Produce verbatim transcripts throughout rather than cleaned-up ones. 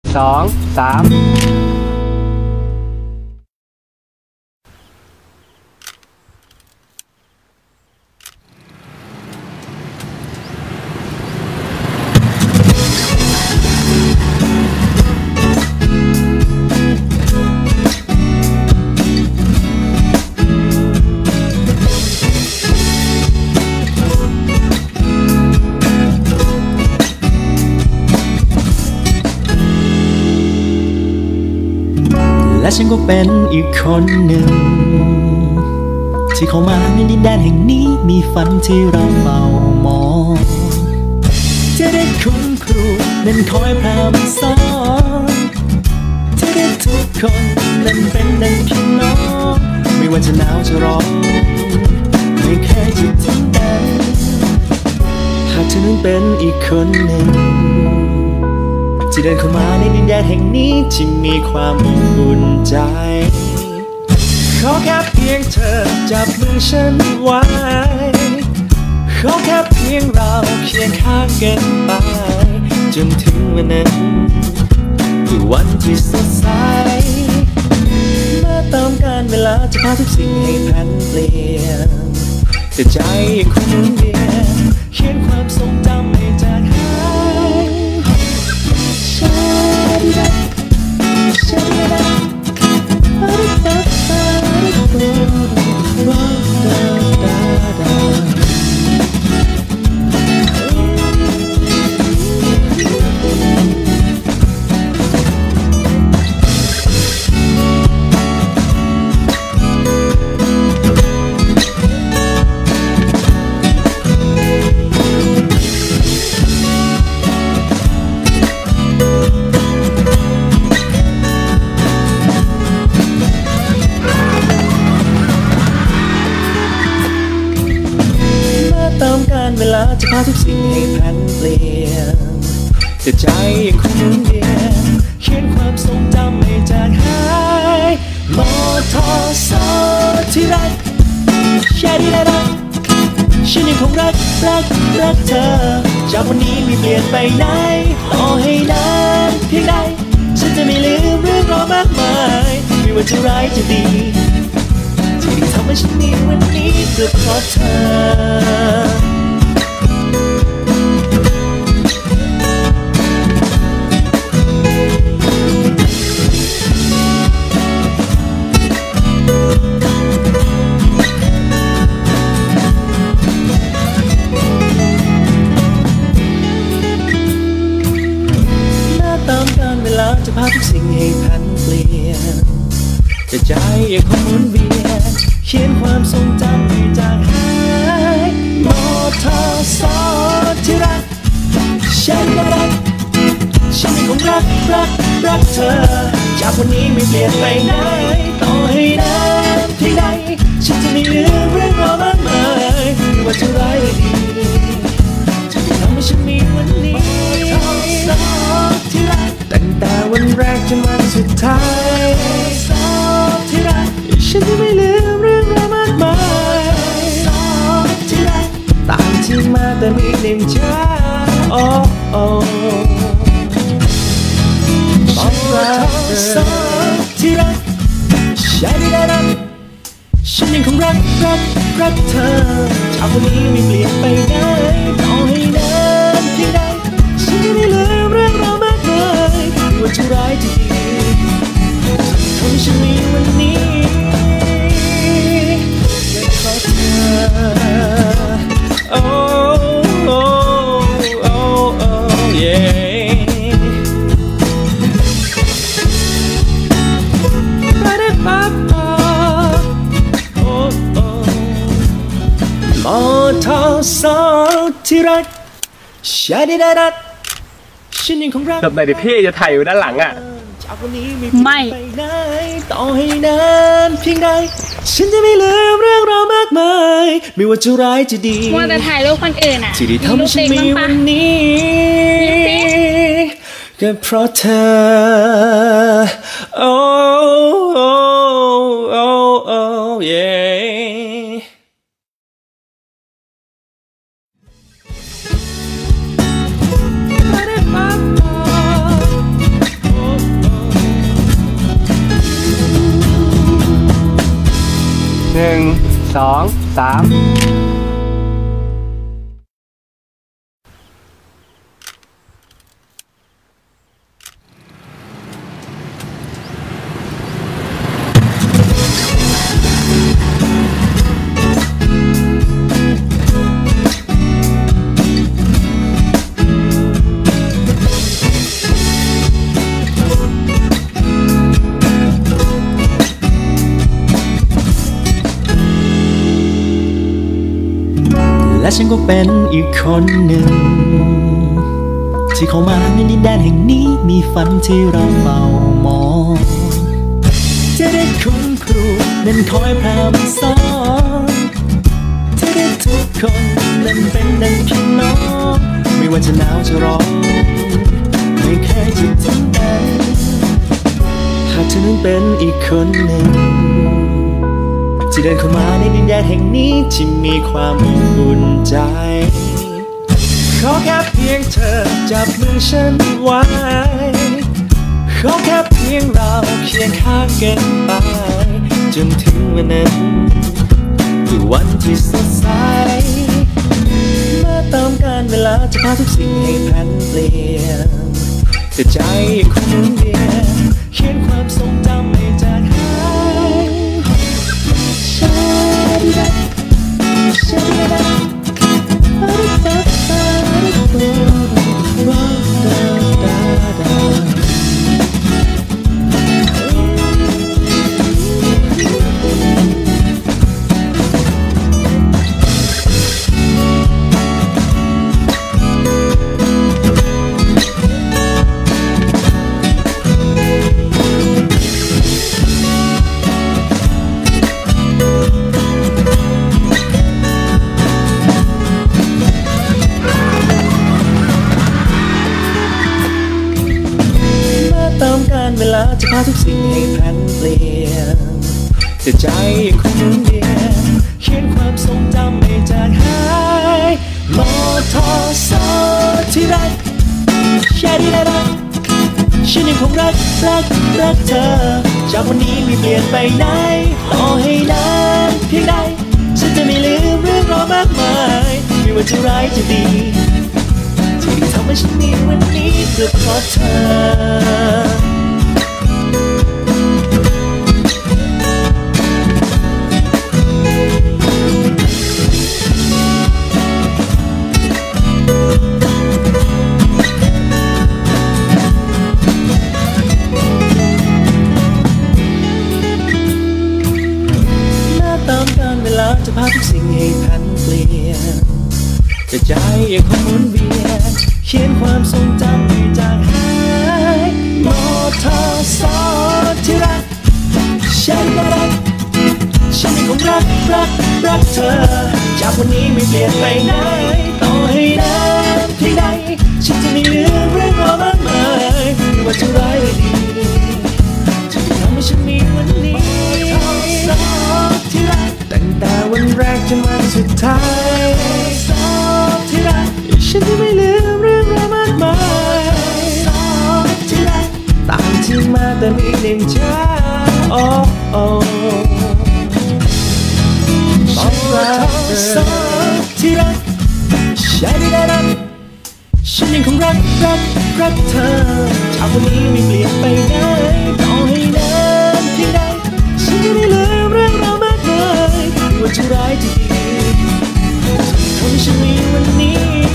สองสามและฉันก็เป็นอีกคนหนึ่งที่เข้ามาในดินแดนแห่งนี้มีฝันที่เราเฝ้ามองจะได้คุณครูนั้นคอยพร่ำสอนจะได้ทุกคนนั้นเป็นดังพี่น้องไม่ว่าจะหนาวจะร้อนไม่เคยจะทิ้งกันหากเธอนั้นเป็นอีกคนหนึ่งที่เดินเข้ามาในดินแดนแห่งนี้ที่มีความอบอุ่นใจขอแค่เพียงเธอจับมือฉันไว้ขอแค่เพียงเราเคียงข้างกันไปจนถึงวันนั้นคือวันที่สดใสเมื่อตามกาลเวลาจะพาทุกสิ่งให้พันเปลี่ยนแต่ใจยังคงหมุนเวียนเขียนความทรงจำให้จางหายเวลาจะพาทุกสิ่งให้พันเปลี่ยนแต่ใจยังคงหมุนเวียนเขียนความทรงจำให้จางหายมอทอสอที่รักแค่ที่ได้รักฉันยังคงรักรักรักเธอจากวันนี้ไม่เปลี่ยนไปไหนต่อให้นานเพียงใดฉันจะไม่ลืมเรื่องราวมากมายไม่ว่าจะร้ายจะดีที่ทำให้ฉันมีวันนี้ก็เพราะเธอจะพาทุกสิ่งให้พันเปลี่ยนแต่ใจยังคงหมุนเวียนเขียนความทรงจำให้จางหายมอทอสอที่รักฉันก็รักฉันยังคงรักรักรักเธอจากวันนี้ไม่เปลี่ยนไปไหนต่อให้นานเพียงใดฉันจะไม่ลืมเรื่องราวมากมายไม่ว่าจะร้ายหรือดีจะทำให้ฉันมีวันนี้มอทอสอที่รักตั้งแต่วันแรกจนวันสุดท้ายสอบที่รักฉันจะไม่ลืมเรื่องราวมากมายสอบที่รักต่างที่มาแต่มีหนึ่งใจโอ้โอ้ฉันรักเธอสอบที่รักฉันได้รักฉันยังคงรักรักรักเธอจากวันนี้ไม่เปลี่ยนไปไหนต่อให้นานเพียงใดฉันจะไม่ลืมเรื่องราวมากมายว่าจะร้ายจะดีทำให้ฉันมีวันนี้และขอเธอโอ้โอ้โอ้โอ้เย่ปาร์ปาปาโอ้โอ้มอทอสอที่รักชาดิดาดัดทำไมเดี๋ยวพี่จะถ่ายอยู่ด้านหลังอ่ะไม่ต่อให้นานเพียงใดฉันจะไม่ลืมเรื่องราวมากมายไม่ว่าจะร้ายจะดีว่าแต่ถ่ายรูปคนอื่นอ่ะที่ได้ทำให้ฉันมีวันนี้ก็เพราะเธอโอ้โอ้โอ้โอ้เย่โหนึ่งสองสามและฉันก็เป็นอีกคนหนึ่งที่เข้ามาในดินแดนแห่งนี้มีฝันที่เราเฝ้ามองจะได้คุณครูนั้นคอยพร่ำสอนจะได้ทุกคนนั้นเป็นดังพี่น้องไม่ว่าจะหนาวจะร้อนไม่เคยจะทิ้งกันหากเธอนั้นเป็นอีกคนหนึ่งที่เดินเข้ามาในดินแดนแห่งนี้ที่มีความอบอุ่นใจขอแค่เพียงเธอจับมือฉันไว้ขอแค่เพียงเราเคียงข้างกันไปจนถึงวันนั้นคือวันที่สดใสเมื่อตามกาลเวลาจะพาทุกสิ่งให้พันเปลี่ยนแต่ใจคงหมุนเวียนเขียนความทรงจำให้จางหายเวลาจะพาทุกสิ่งให้พันเปลี่ยนแต่ใจยังคงหมุนเวียนเขียนความทรงจำให้จางหายมอทอซอที่รักแค่ที่ได้รักฉันยังคงรักรักรักเธอจากวันนี้ไม่เปลี่ยนไปไหนต่อให้นานเพียงใดฉันจะไม่ลืมเรื่องราวมากมายไม่ว่าจะร้ายจะดีที่ทำให้ฉันมีวันนี้ก็เพราะเธอจะพาทุกสิ่งให้พันเปลี่ยนแต่ใจยังคงหมุนเวียนเขียนความทรงจำให้จางหายมอทอซอที่รักฉันก็รักฉันยังคงรักรักรักเธอจากวันนี้ไม่เปลี่ยนไปไหนต่อให้นานเพียงใดฉันจะไม่ลืมเรื่องราวมากมายไม่ว่าจะร้ายหรือดีจะทำให้ฉันมีวันนี้มอทอซอที่รักตั้งแต่วันแรกจนวันสุดท้ายสอบที่รักฉันจะไม่ลืมเรื่องราวมากมายสอบที่รักต่างที่มาแต่มีหนึ่งใจโอ้โอ้ฉันรักเธอสอบที่รักฉันได้รักฉันยังคงรักรักรักเธอจากวันนี้ไม่เปลี่ยนไปไหนต่อให้นานเพียงใดฉันจะไม่ลืมเรื่องราวมากมายว่าจะร้ายจะดีทำให้ฉันมีวันนี้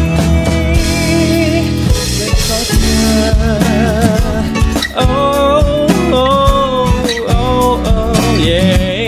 และขอเธอโอ้โอ้โอ้โอ้เย่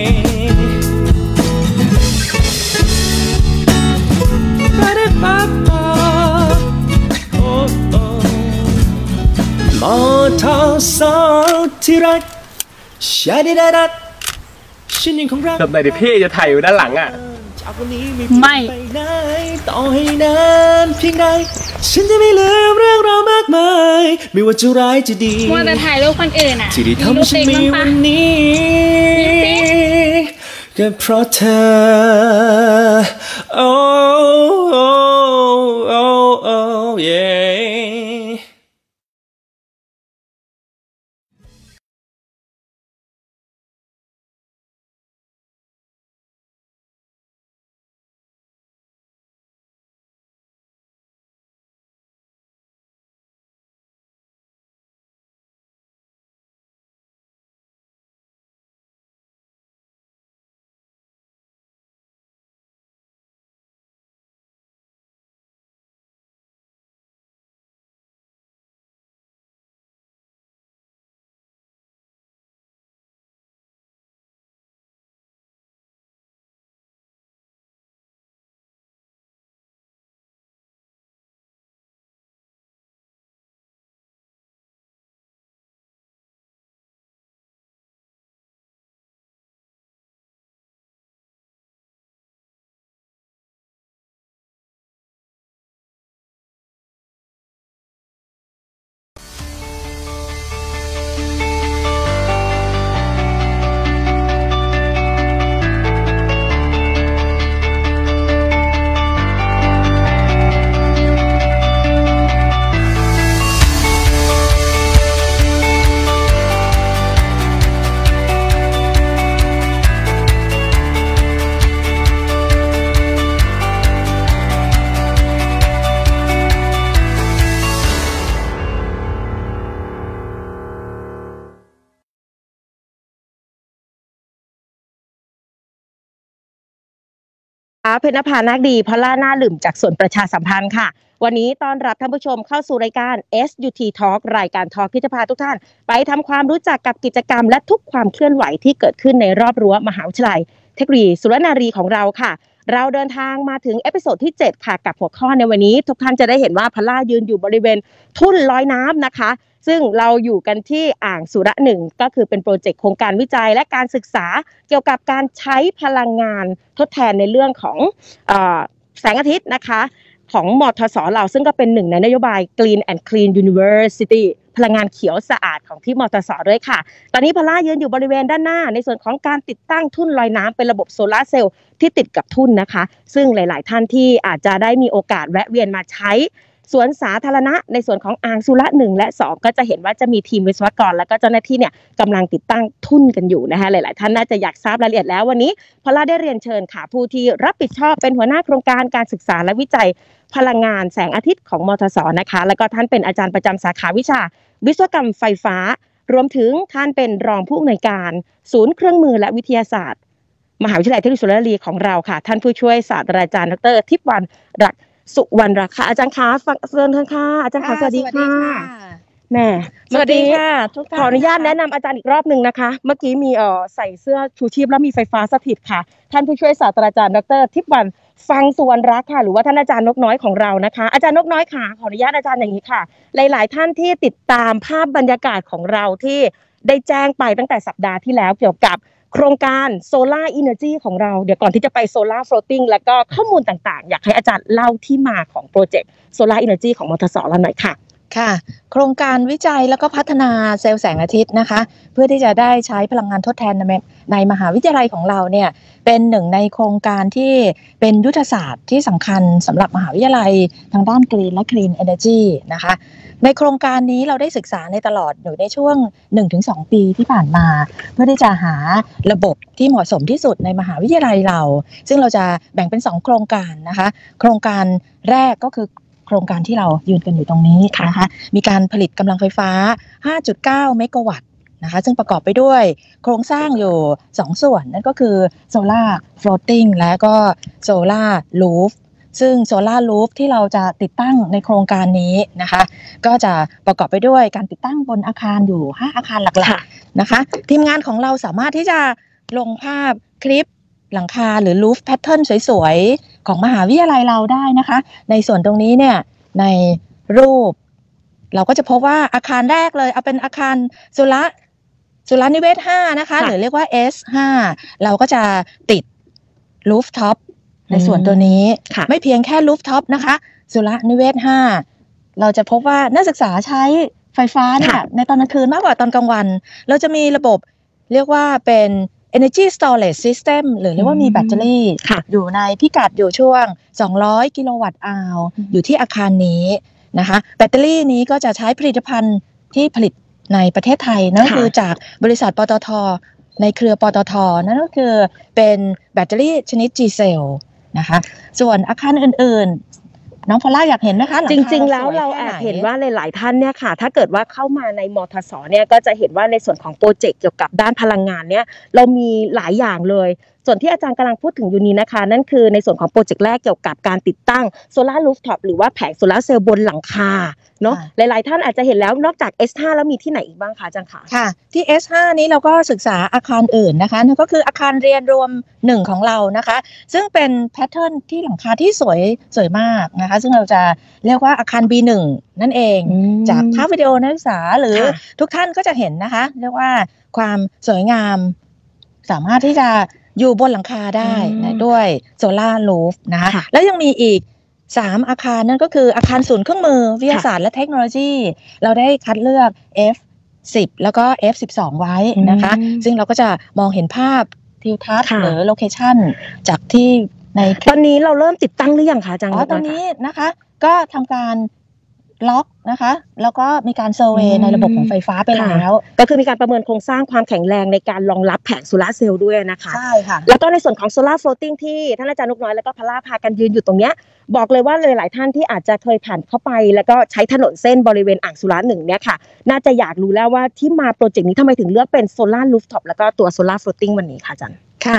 ปาราปาปาโอ้โอ้มอทอซอที่รักชาดิดาดัดฉันยังคงรักทำไมเดี๋ยวพี่จะถ่ายอยู่ด้านหลังอ่ะไม่ต่อให้นานเพียงใดฉันจะไม่ลืมเรื่องราวมากมายไม่ว่าจะร้ายจะดีมัวแต่ถ่ายรูปคนอื่นอ่ะที่ได้ทำให้ฉันมีวันนี้ก็เพราะเธอโอ้โอ้โอ้โอ้เย่เพชรนภานาคดีพอลล่าหน้าหลืมจากส่วนประชาสัมพันธ์ค่ะวันนี้ต้อนรับท่านผู้ชมเข้าสู่รายการ เอส ยู ที Talk รายการทอล์กที่จะพาทุกท่านไปทำความรู้จักกับกิจกรรมและทุกความเคลื่อนไหวที่เกิดขึ้นในรอบรั้วมหาวิทยาลัยเทคโนโลยีสุรนารีของเราค่ะเราเดินทางมาถึงเอพิโซดที่เจ็ดค่ะกับหัวข้อในวันนี้ทุกท่านจะได้เห็นว่าพอลล่ายืนอยู่บริเวณทุ่นลอยน้ำนะคะซึ่งเราอยู่กันที่อ่างสุระหนึ่งก็คือเป็นโปรเจกต์โครงการวิจัยและการศึกษาเกี่ยวกับการใช้พลังงานทดแทนในเรื่องของเอ่อแสงอาทิตย์นะคะของมทสเราซึ่งก็เป็นหนึ่งในนโยบาย Green and Clean University พลังงานเขียวสะอาดของที่มทสด้วยค่ะตอนนี้พอลล่ายืนอยู่บริเวณด้านหน้าในส่วนของการติดตั้งทุ่นลอยน้ำเป็นระบบโซลาร์เซลล์ที่ติดกับทุ่นนะคะซึ่งหลายๆท่านที่อาจจะได้มีโอกาสแวะเวียนมาใช้สวนสาธารณะในส่วนของอ่างสุระหนึ่งและสองก็จะเห็นว่าจะมีทีมวิศวกรและก็เจ้าหน้าที่เนี่ยกำลังติดตั้งทุ่นกันอยู่นะคะหลายๆท่านน่าจะอยากทราบรายละเอียดแล้ววันนี้พอลล่าได้เรียนเชิญค่ะผู้ที่รับผิดชอบเป็นหัวหน้าโครงการการศึกษาและวิจัยพลังงานแสงอาทิตย์ของมทสนะคะแล้วก็ท่านเป็นอาจารย์ประจำสาขาวิชาวิศวกรรมไฟฟ้ารวมถึงท่านเป็นรองผู้อำนวยการศูนย์เครื่องมือและวิทยาศาสตร์มหาวิทยาลัยเทคโนโลยีสุรนารีของเราค่ะท่านผู้ช่วยศาสตราจารย์ดรทิพย์วรรณรักสุวรรณรักค่ะอาจารย์คะฟังเชิญค่ะอาจารย์คะสวัสดีค่ะแม่สวัสดีค่ะทุกท่านขออนุญาตแนะนำอาจารย์อีกรอบหนึ่งนะคะเมื่อกี้มีเอ่อใส่เสื้อชูชีพแล้วมีไฟฟ้าสถิตค่ะท่านผู้ช่วยศาสตราจารย์ดรทิพย์วรรณฟังสุวรรณรักค่ะหรือว่าท่านอาจารย์นกน้อยของเรานะคะอาจารย์นกน้อยค่ะขออนุญาตอาจารย์อย่างนี้ค่ะหลายๆท่านที่ติดตามภาพบรรยากาศของเราที่ได้แจ้งไปตั้งแต่สัปดาห์ที่แล้วเกี่ยวกับโครงการ Solar Energy ของเราเดี๋ยวก่อนที่จะไป Solar Floating แล้วก็ข้อมูลต่างๆอยากให้อาจารย์เล่าที่มาของโปรเจกต์ Solar Energy ของมทสเราหน่อยค่ะค่ะโครงการวิจัยแล้วก็พัฒนาเซลล์แสงอาทิตย์นะคะเพื่อที่จะได้ใช้พลังงานทดแทนในในมหาวิทยาลัยของเราเนี่ยเป็นหนึ่งในโครงการที่เป็นยุทธศาสตร์ที่สำคัญสำหรับมหาวิทยาลัยทางด้าน Green และ Clean Energy นะคะในโครงการนี้เราได้ศึกษาในตลอดอยู่ในช่วง หนึ่งถึงสอง ปีที่ผ่านมาเพื่อที่จะหาระบบที่เหมาะสมที่สุดในมหาวิทยาลัยเราซึ่งเราจะแบ่งเป็นสองโครงการนะคะโครงการแรกก็คือโครงการที่เรายืนกันอยู่ตรงนี้นะคะมีการผลิตกำลังไฟฟ้า ห้าจุดเก้า เมกะวัตต์นะคะซึ่งประกอบไปด้วยโครงสร้างอยู่สองส่วนนั่นก็คือ Solar Floating และก็ Solar Roof ซึ่ง Solar Roof ที่เราจะติดตั้งในโครงการนี้นะคะก็จะประกอบไปด้วยการติดตั้งบนอาคารอยู่ห้าอาคารหลักๆนะคะทีมงานของเราสามารถที่จะลงภาพคลิปหลังคาหรือ roof pattern สวยๆของมหาวิทยาลัยเราได้นะคะในส่วนตรงนี้เนี่ยในรูปเราก็จะพบว่าอาคารแรกเลยเอาเป็นอาคารสุรสุรนิเวศห้านะคะหรือเรียกว่า เอส ห้า เราก็จะติด roof top ในส่วนตัวนี้ไม่เพียงแค่ roof top นะคะสุรนิเวศห้าเราจะพบว่านักศึกษาใช้ไฟฟ้าเนี่ยในตอนกลางคืนมากกว่าตอนกลางวันเราจะมีระบบเรียกว่าเป็น Energy Storage System หรือเรียกว่ามีแบตเตอรี่อยู่ในพิกัดอยู่ช่วงสองร้อยกิโลวัตต์อาวอยู่ที่อาคารนี้นะคะแบตเตอรี่นี้ก็จะใช้ผลิตภัณฑ์ที่ผลิตในประเทศไทยนั่นคือจากบริษัทปตท.ในเครือปตท.นั่นก็คือเป็นแบตเตอรี่ชนิด G-Cell นะคะส่วนอาคารอื่นๆน้องพอลล่าอยากเห็นไหมคะจริงๆแล้วเราแอบเห็นว่าหลายๆท่านเนี่ยค่ะถ้าเกิดว่าเข้ามาในมทสเนี่ยก็จะเห็นว่าในส่วนของโปรเจกต์เกี่ยวกับด้านพลังงานเนี่ยเรามีหลายอย่างเลยส่วนที่อาจารย์กำลังพูดถึงอยู่นี้นะคะนั่นคือในส่วนของโปรเจกต์แรกเกี่ยวกับการติดตั้งโซลาร์รูฟท็อปหรือว่าแผงโซลาร์เซลล์บนหลังคาเนาะหลายๆท่านอาจจะเห็นแล้วนอกจาก เอส ห้า แล้วมีที่ไหนอีกบ้างคะอาจารย์คะค่ะที่ เอส ห้า นี้เราก็ศึกษาอาคารอื่นนะคะนั่นก็คืออาคารเรียนรวมหนึ่งของเรานะคะซึ่งเป็นแพทเทิร์นที่หลังคาที่สวยสวยมากนะคะซึ่งเราจะเรียกว่าอาคาร บี หนึ่ง นั่นเองจากภาพวิดีโอนักศึกษาหรือทุกท่านก็จะเห็นนะคะเรียกว่าความสวยงามสามารถที่จะอยู่บนหลังคาได้นะด้วยโซลาร์รูฟนะคะแล้วยังมีอีกสามอาคารนั่นก็คืออาคารศูนย์เครื่องมือวิทยาศาสตร์และเทคโนโลยีเราได้คัดเลือก เอฟ สิบ แล้วก็ เอฟ สิบสอง ไว้นะคะซึ่งเราก็จะมองเห็นภาพทิวทัศน์หรือโลเคชั่นจากที่ในตอนนี้เราเริ่มติดตั้งหรือยังคะอาจารย์อ๋อตอนนี้นะคะก็ทำการล็อกนะคะแล้วก็มีการเซอร์เวย์ในระบบของไฟฟ้าไปแล้วก็คือมีการประเมินโครงสร้างความแข็งแรงในการรองรับแผงโซลาร์เซลล์ด้วยนะคะใช่ค่ะแล้วก็ในส่วนของโซลาร์โฟลติ้งที่ท่านอาจารย์นกน้อยแล้วก็พลาพากันยืนอยู่ตรงเนี้ยบอกเลยว่าหลายๆท่านที่อาจจะเคยผ่านเข้าไปแล้วก็ใช้ถนนเส้นบริเวณอ่างสุราหนึ่งเนี่ยค่ะน่าจะอยากรู้แล้วว่าที่มาโปรเจกต์นี้ทำไมถึงเลือกเป็นโซลาร์รูฟท็อปแล้วก็ตัวโซลาร์โฟลติ้งวันนี้ค่ะอาจารย์ค่ะ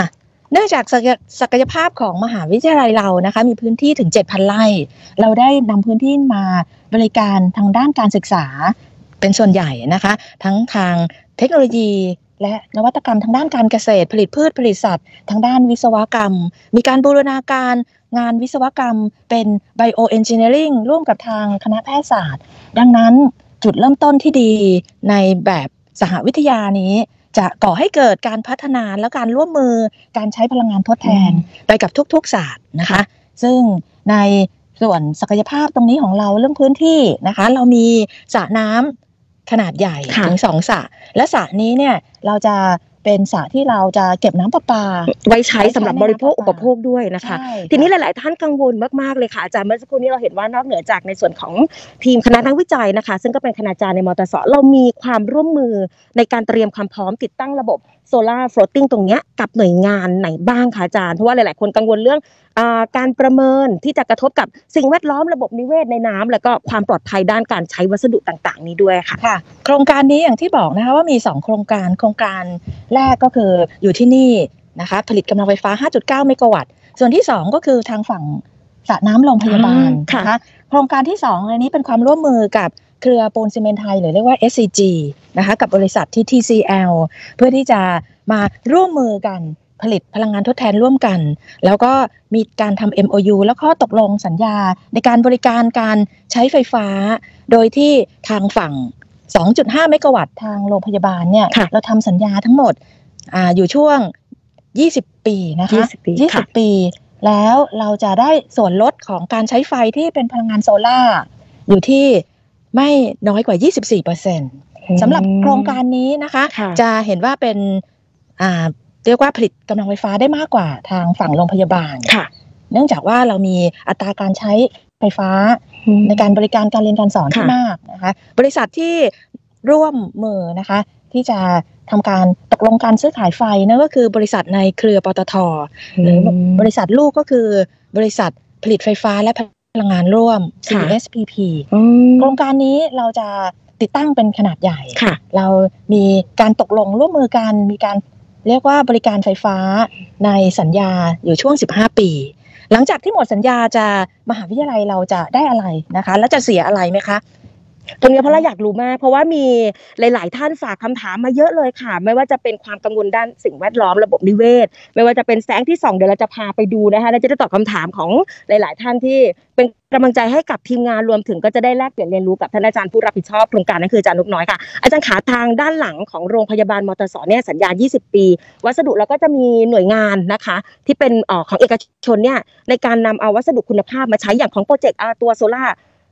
เนื่องจากศักยภาพของมหาวิทยาลัยเรานะคะมีพื้นที่ถึง เจ็ดพัน ไร่เราได้นำพื้นที่มาบริการทางด้านการศึกษาเป็นส่วนใหญ่นะคะทั้งทางเทคโนโลยีและนวัตกรรมทางด้านการเกษตรผลิตพืชผลิตสัตว์ทางด้านวิศวกรรมมีการบูรณาการงานวิศวกรรมเป็น Bioengineering ร่วมกับทางคณะแพทยศาสตร์ดังนั้นจุดเริ่มต้นที่ดีในแบบสหวิทยานี้จะก่อให้เกิดการพัฒนาและการร่วมมือการใช้พลังงานทดแทนไปกับทุกๆศาสตร์นะคะซึ่งในส่วนศักยภาพตรงนี้ของเราเรื่องพื้นที่นะคะเรามีสระน้ำขนาดใหญ่ถึงสองสระและสระนี้เนี่ยเราจะเป็นสระที่เราจะเก็บน้ำประปาไว้ใช้สำหรับบริโภคอุปโภคด้วยนะคะทีนี้หลายๆท่านกังวลมากๆเลยค่ะอาจารย์เมื่อสักครู่นี้เราเห็นว่านอกเหนือจากในส่วนของทีมคณะนักวิจัยนะคะซึ่งก็เป็นคณาจารย์ในมตส.เรามีความร่วมมือในการเตรียมความพร้อมติดตั้งระบบโซล่าฟลอตติ้งตรงนี้กับหน่วยงานไหนบ้างคะอาจารย์เพราะว่าหลายๆคนกังวลเรื่องการประเมินที่จะกระทบกับสิ่งแวดล้อมระบบนิเวศในน้ำแล้วก็ความปลอดภัยด้านการใช้วัสดุต่างๆนี้ด้วยค่ะค่ะโครงการนี้อย่างที่บอกนะคะว่ามีสองโครงการโครงการแรกก็คืออยู่ที่นี่นะคะผลิตกำลังไฟฟ้า ห้าจุดเก้า เมกะวัตต์ส่วนที่สองก็คือทางฝั่งสระน้ำโรงพยาบาลนะคะโครงการที่สองอันนี้เป็นความร่วมมือกับเครือปูนซีเมนต์ไทยหรือเรียกว่า เอส ซี จี นะคะกับบริษัทที่ ที ซี แอล เพื่อที่จะมาร่วมมือกันผลิตพลังงานทดแทนร่วมกันแล้วก็มีการทำ เอ็ม โอ ยู แล้วก็ตกลงสัญญาในการบริการการใช้ไฟฟ้าโดยที่ทางฝั่ง สองจุดห้า เมกะวัตต์ทางโรงพยาบาลเนี่ยเราทำสัญญาทั้งหมด อ่าอยู่ช่วงยี่สิบปีนะคะยี่สิบปียี่สิบปีแล้วเราจะได้ส่วนลดของการใช้ไฟที่เป็นพลังงานโซล่าอยู่ที่ไม่น้อยกว่า ยี่สิบสี่เปอร์เซ็นต์ สำหรับโครงการนี้นะคะจะเห็นว่าเป็นอ่าเรียกว่าผลิตกำลังไฟฟ้าได้มากกว่าทางฝั่งโรงพยาบาลเนื่องจากว่าเรามีอัตราการใช้ไฟฟ้าในการบริการการเรียนการสอนที่มากนะคะบริษัทที่ร่วมมือนะคะที่จะทำการตกลงการซื้อขายไฟนั่นก็คือบริษัทในเครือปตท.หรือบริษัทลูกก็คือบริษัทผลิตไฟฟ้าและพลังงานร่วม ซี เอส พี พี โครงการนี้เราจะติดตั้งเป็นขนาดใหญ่เรามีการตกลงร่วมมือกันมีการเรียกว่าบริการไฟฟ้าในสัญญาอยู่ช่วงสิบห้าปีหลังจากที่หมดสัญญาจะมหาวิทยาลัยเราจะได้อะไรนะคะแล้วจะเสียอะไรไหมคะตรงนี้เพราะเราอยากรู้มากเพราะว่ามีหลายๆท่านฝากคำถามมาเยอะเลยค่ะไม่ว่าจะเป็นความกังวลด้านสิ่งแวดล้อมระบบนิเวศไม่ว่าจะเป็นแสงที่ส่องเดี๋ยวเราจะพาไปดูนะคะและจะได้ตอบคำถามของหลายๆท่านที่เป็นกำลังใจให้กับทีมงานรวมถึงก็จะได้แลกเปลี่ยนเรียนรู้กับท่านอาจารย์ผู้รับผิดชอบโครงการนั่นคืออาจารย์นกน้อยค่ะอาจารย์ขาทางด้านหลังของโรงพยาบาลมตส.เนี่ยสัญญายี่สิบปีวัสดุแล้วก็จะมีหน่วยงานนะคะที่เป็นเอ่อของเอกชนเนี่ยในการนำเอาวัสดุคุณภาพมาใช้อย่างของโปรเจกต์ตัวโซล่า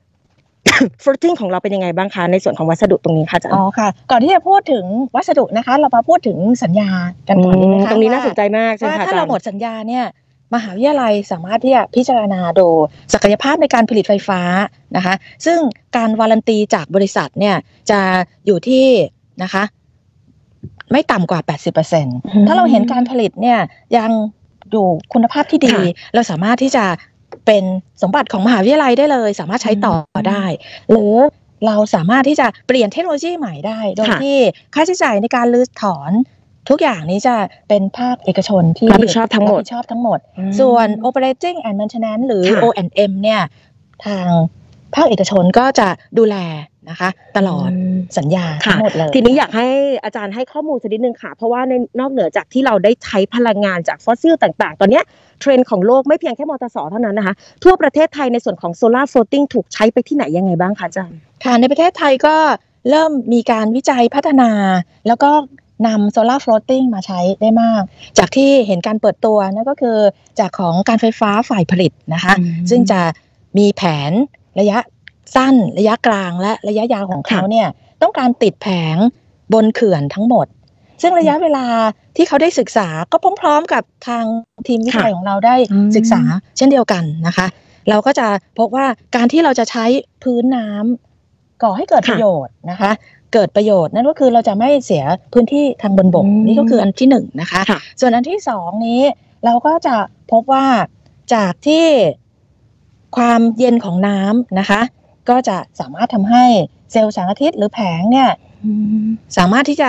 floating ของเราเป็นยังไงบ้างคะในส่วนของวัสดุตรงนี้ค่ะอาจารย์อ๋อค่ะก่อนที่จะพูดถึงวัสดุนะคะเรามาพูดถึงสัญญากันก่อนดีไหมคะตรงนี้น่าสนใจมากใช่ไหมคะถ้าเราหมดสัญญาเนี่ยมหาวิทยาลัยสามารถที่จะพิจารณาดูศักยภาพในการผลิตไฟฟ้านะคะซึ่งการวารันตีจากบริษัทเนี่ยจะอยู่ที่นะคะไม่ต่ำกว่า แปดสิบเปอร์เซ็นต์ ถ้าเราเห็นการผลิตเนี่ยยังอยู่คุณภาพที่ดีเราสามารถที่จะเป็นสมบัติของมหาวิทยาลัยได้เลยสามารถใช้ต่อได้หรือเราสามารถที่จะเปลี่ยนเทคโนโลยีใหม่ได้โดยที่ค่าใช้จ่ายในการรื้อถอนทุกอย่างนี้จะเป็นภาคเอกชนที่รับผิดชอบทั้งหมดรับผิดชอบทั้งหมดส่วน operating and maintenance หรือ โอ แอนด์ เอ็ม เนี่ยทางภาคเอกชนก็จะดูแลนะคะตลอดสัญญาทั้งหมดเลยทีนี้อยากให้อาจารย์ให้ข้อมูลสักนิดนึงค่ะเพราะว่าในนอกเหนือจากที่เราได้ใช้พลังงานจากฟอสซิลต่างๆตอนนี้เทรนด์ของโลกไม่เพียงแค่มตส.เท่านั้นนะคะทั่วประเทศไทยในส่วนของโซล่า floating ถูกใช้ไปที่ไหนยังไงบ้างคะอาจารย์ค่ะในประเทศไทยก็เริ่มมีการวิจัยพัฒนาแล้วก็นำโซล่า floating มาใช้ได้มากจากที่เห็นการเปิดตัวนั่นก็คือจากของการไฟฟ้าฝ่ายผลิตนะคะซึ่งจะมีแผนระยะสั้นระยะกลางและระยะยาวของเขาเนี่ยต้องการติดแผงบนเขื่อนทั้งหมดซึ่งระยะเวลาที่เขาได้ศึกษาก็พร้อมๆกับทางทีมวิจัยของเราได้ศึกษาเช่นเดียวกันนะคะเราก็จะพบว่าการที่เราจะใช้พื้นน้ำก่อให้เกิดประโยชน์นะคะเกิดประโยชน์นั่นก็คือเราจะไม่เสียพื้นที่ทางบนบกนี่ก็คืออันที่หนึ่งนะคะส่วนอันที่สองนี้เราก็จะพบว่าจากที่ความเย็นของน้ำนะคะก็จะสามารถทำให้เซลล์แสงอาทิตย์หรือแผงเนี่ยสามารถที่จะ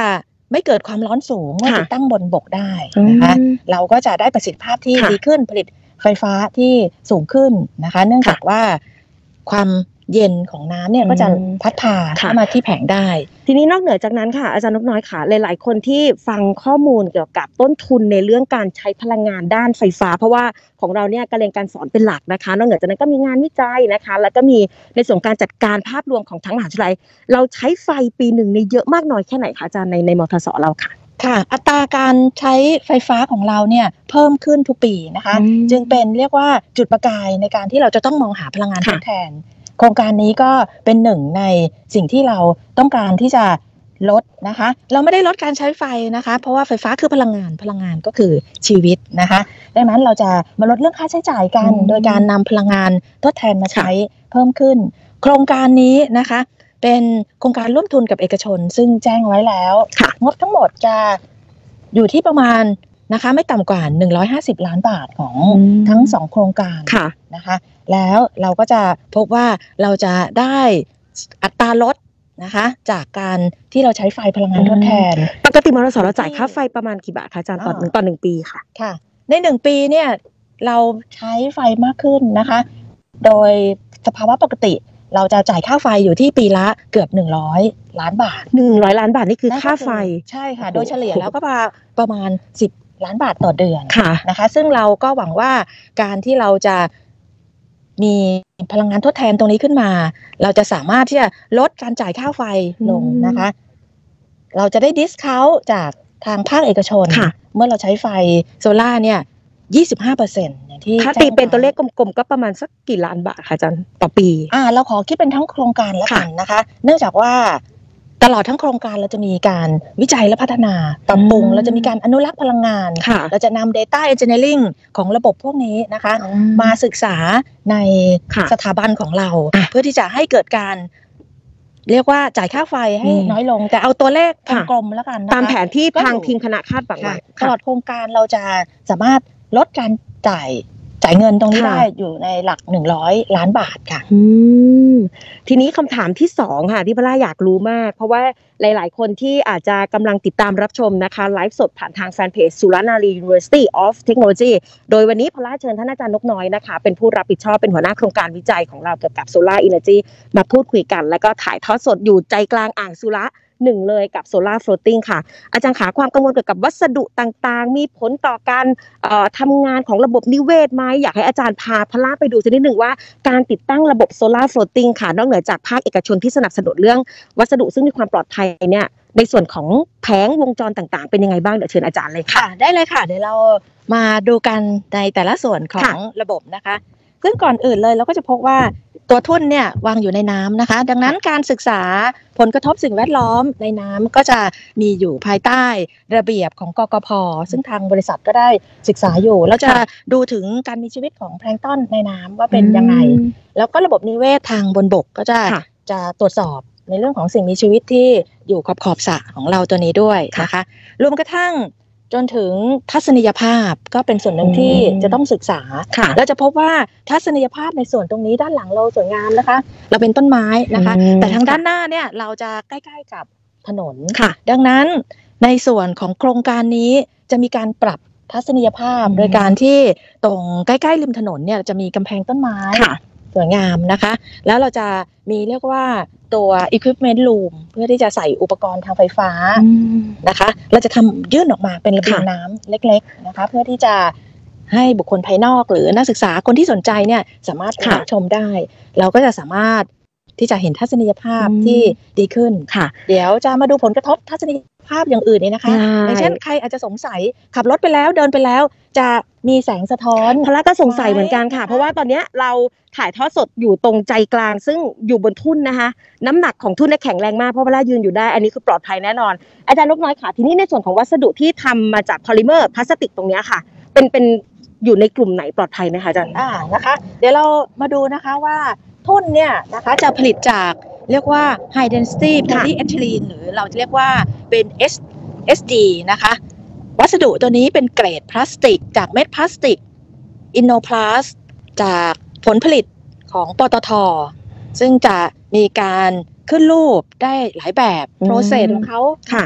ไม่เกิดความร้อนสูงเมื่อติดตั้งบนบกได้นะคะเราก็จะได้ประสิทธิภาพที่ดีขึ้นผลิตไฟฟ้าที่สูงขึ้นนะคะเนื่องจากว่าความเย็นของน้ำเนี่ยก็จะพัดพาเข้ามาที่แผงได้ทีนี้นอกเหนือจากนั้นค่ะอาจารย์นกน้อยค่ะหลายๆคนที่ฟังข้อมูลเกี่ยวกับต้นทุนในเรื่องการใช้พลังงานด้านไฟฟ้าเพราะว่าของเราเนี่ยการเรียนการสอนเป็นหลักนะคะนอกเหนือจากนั้นก็มีงานวิจัยนะคะแล้วก็มีในส่วนการจัดการภาพรวมของทั้งมหาวิทยาลัยเราใช้ไฟปีหนึ่งในเยอะมากน้อยแค่ไหนคะอาจารย์ในในมทสเราค่ะค่ะอัตราการใช้ไฟฟ้าของเราเนี่ยเพิ่มขึ้นทุกปีนะคะจึงเป็นเรียกว่าจุดประกายในการที่เราจะต้องมองหาพลังงานทดแทนโครงการนี้ก็เป็นหนึ่งในสิ่งที่เราต้องการที่จะลดนะคะเราไม่ได้ลดการใช้ไฟนะคะเพราะว่าไฟฟ้าคือพลังงานพลังงานก็คือชีวิตนะคะดังนั้นเราจะมาลดเรื่องค่าใช้จ่ายกันโดยการนำพลังงานทดแทนมาใช้เพิ่มขึ้นโครงการนี้นะคะเป็นโครงการร่วมทุนกับเอกชนซึ่งแจ้งไว้แล้วงบทั้งหมดจะอยู่ที่ประมาณนะคะไม่ต่ำกว่าหนึ่งร้อยห้าสิบล้านบาทของทั้งสองโครงการนะคะแล้วเราก็จะพบว่าเราจะได้อัตราลดนะคะจากการที่เราใช้ไฟพลังงานทดแทนปกติมรสเราจ่ายค่าไฟประมาณกี่บาทคะอาจารย์ต่อหนึ่งต่อหนึ่งปีค่ะค่ะในหนึ่งปีเนี่ยเราใช้ไฟมากขึ้นนะคะโดยสภาวะปกติเราจะจ่ายค่าไฟอยู่ที่ปีละเกือบหนึ่งร้อยล้านบาทหนึ่งร้อยล้านบาทนี่คือค่าไฟใช่ค่ะโดยเฉลี่ยแล้วก็ประมาณสิบล้านบาทต่อเดือนนะคะซึ่งเราก็หวังว่าการที่เราจะมีพลังงานทดแทนตรงนี้ขึ้นมาเราจะสามารถที่จะลดการจ่ายค่าไฟลงนะคะเราจะได้ดิสเคาท์จากทางภาคเอกชนเมื่อเราใช้ไฟโซล่าเนี่ย ยี่สิบห้าเปอร์เซ็นต์ อย่างที่ถ้าตีเป็นตัวเลขกลมๆก็ประมาณสักกี่ล้านบาทคะอาจารย์ต่อปีอ่าเราขอคิดเป็นทั้งโครงการแล้วกันนะคะเนื่องจากว่าตลอดทั้งโครงการเราจะมีการวิจัยและพัฒนาปรับปรุงเราจะมีการอนุรักษ์พลังงานเราจะนำ Data Engineering ของระบบพวกนี้นะคะมาศึกษาในสถาบันของเราเพื่อที่จะให้เกิดการเรียกว่าจ่ายค่าไฟให้น้อยลงแต่เอาตัวเลขกลมๆแล้วกันนะคะตามแผนที่ทางทีมคณะคาดหวังไว้ตลอดโครงการเราจะสามารถลดการจ่ายจ่ายเงินตรงนี้ได้อยู่ในหลักหนึ่งร้อยล้านบาทค่ะอืมทีนี้คำถามที่สองค่ะที่พล่าอยากรู้มากเพราะว่าหลายๆคนที่อาจจะกำลังติดตามรับชมนะคะไลฟ์สดผ่านทางแฟนเพจสุรนารี University of Technology โดยวันนี้พล่าเชิญท่านอาจารย์นกน้อยนะคะเป็นผู้รับผิดชอบเป็นหัวหน้าโครงการวิจัยของเราเกี่ยวกับ Solar Energy มาพูดคุยกันแล้วก็ถ่ายทอดสดอยู่ใจกลางอ่างสุระหนึ่งเลยกับ Solar Floating ค่ะอาจารย์ขาความกังวลเกี่ยวกับวัสดุต่างๆมีผลต่อการเอ่อทำงานของระบบนิเวศไหมอยากให้อาจารย์พาพล่าไปดูสักนิดหนึ่งว่าการติดตั้งระบบ Solar Floating ค่ะนอกเหนือจากภาคเอกชนที่สนับสนุนเรื่องวัสดุซึ่งมีความปลอดภัยเนี่ยในส่วนของแผงวงจรต่างๆเป็นยังไงบ้างเดี๋ยวเชิญอาจารย์เลยค่ะได้เลยค่ะเดี๋ยวเรามาดูกันในแต่ละส่วนของระบบนะคะซึ่งก่อนอื่นเลยเราก็จะพบว่าตัวทุ่นเนี่ยวางอยู่ในน้ำนะคะดังนั้นการศึกษาผลกระทบสิ่งแวดล้อมในน้ำก็จะมีอยู่ภายใต้ระเบียบของกกพ.ซึ่งทางบริษัทก็ได้ศึกษาอยู่แล้วจะดูถึงการมีชีวิตของแพลงก์ตอนในน้ำว่าเป็นยังไงแล้วก็ระบบนิเวศทางบนบกก็จะจะตรวจสอบในเรื่องของสิ่งมีชีวิตที่อยู่ขอบขอบสระของเราตัวนี้ด้วยนะคะรวมกระทั่งจนถึงทัศนียภาพก็เป็นส่วนหนึ่งที่จะต้องศึกษาเราจะพบว่าทัศนียภาพในส่วนตรงนี้ด้านหลังเราสวยงามนะคะเราเป็นต้นไม้นะคะแต่ทางด้านหน้าเนี่ยเราจะใกล้ๆกับถนนดังนั้นในส่วนของโครงการนี้จะมีการปรับทัศนียภาพโดยการที่ตรงใกล้ๆริมถนนเนี่ยจะมีกำแพงต้นไม้สวยงามนะคะแล้วเราจะมีเรียกว่าตัว equipment room เพื่อที่จะใส่อุปกรณ์ทางไฟฟ้านะคะเราจะทำยื่นออกมาเป็นระเบียงน้ำเล็กๆนะคะเพื่อที่จะให้บุคคลภายนอกหรือนักศึกษาคนที่สนใจเนี่ยสามารถรับชมได้เราก็จะสามารถที่จะเห็นทัศนียภาพที่ดีขึ้นเดี๋ยวจะมาดูผลกระทบทัศนียภาพอย่างอื่นนี่นะคะอย่างเช่นใครอาจจะสงสัยขับรถไปแล้วเดินไปแล้วจะมีแสงสะท้อนพล่าก็สงสัยเหมือนกันค่ะเพราะว่าตอนนี้เราถ่ายทอดสดอยู่ตรงใจกลางซึ่งอยู่บนทุ่นนะคะน้ำหนักของทุ่นเนี่ยแข็งแรงมากเพราะพล่ายืนอยู่ได้อันนี้คือปลอดภัยแน่นอนอาจารย์นกน้อยค่ะทีนี้ในส่วนของวัสดุที่ทำมาจากพอลิเมอร์พลาสติกตรงนี้ค่ะเป็นเป็นอยู่ในกลุ่มไหนปลอดภัยไหมคะอาจารย์อ่านะคะเดี๋ยวเรามาดูนะคะว่าทุ่นเนี่ยนะคะจะผลิตจากเรียกว่า High Density Polyethylene หรือเราจะเรียกว่าเป็น เอส ดี นะคะวัสดุตัวนี้เป็นเกรดพลาสติกจากเม็ดพลาสติก Innoplast จากผลผลิตของปตท.ซึ่งจะมีการขึ้นรูปได้หลายแบบโปรเซสของเขานะคะ